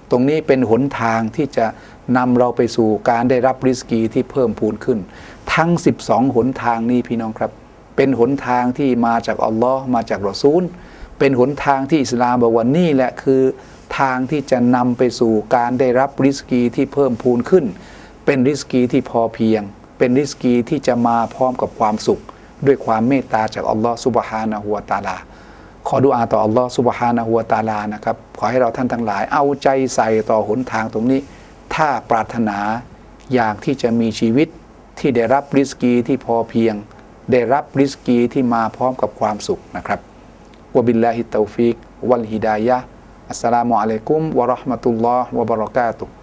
ตรงนี้เป็นหนทางที่จะนำเราไปสู่การได้รับริสกีที่เพิ่มพูนขึ้นทั้งสิบสองหนทางนี้พี่น้องครับเป็นหนทางที่มาจากอัลลอฮ์มาจากรอซูลเป็นหนทางที่อิสลามบอกว่านี่แหละคือทางที่จะนำไปสู่การได้รับริสกีที่เพิ่มพูนขึ้นเป็นริสกีที่พอเพียงเป็นริสกีที่จะมาพร้อมกับความสุขด้วยความเมตตาจากอัลลอฮ์ซุบฮานะฮูวะตะอาลาขอดุอาต่ออัลลอฮ์ซุบฮานะฮูวะตะอาลานะครับขอให้เราท่านทั้งหลายเอาใจใส่ต่อหนทางตรงนี้ถ้าปรารถนาอยากที่จะมีชีวิตที่ได้รับริสกีที่พอเพียงได้รับริสกีที่มาพร้อมกับความสุขนะครับวะบิลลาฮิตตอฟิกวัลฮิดายะฮ์อัสสลามุอะลัยกุมวะเราะห์มะตุลลอฮ์วะบะเราะกาตุฮ์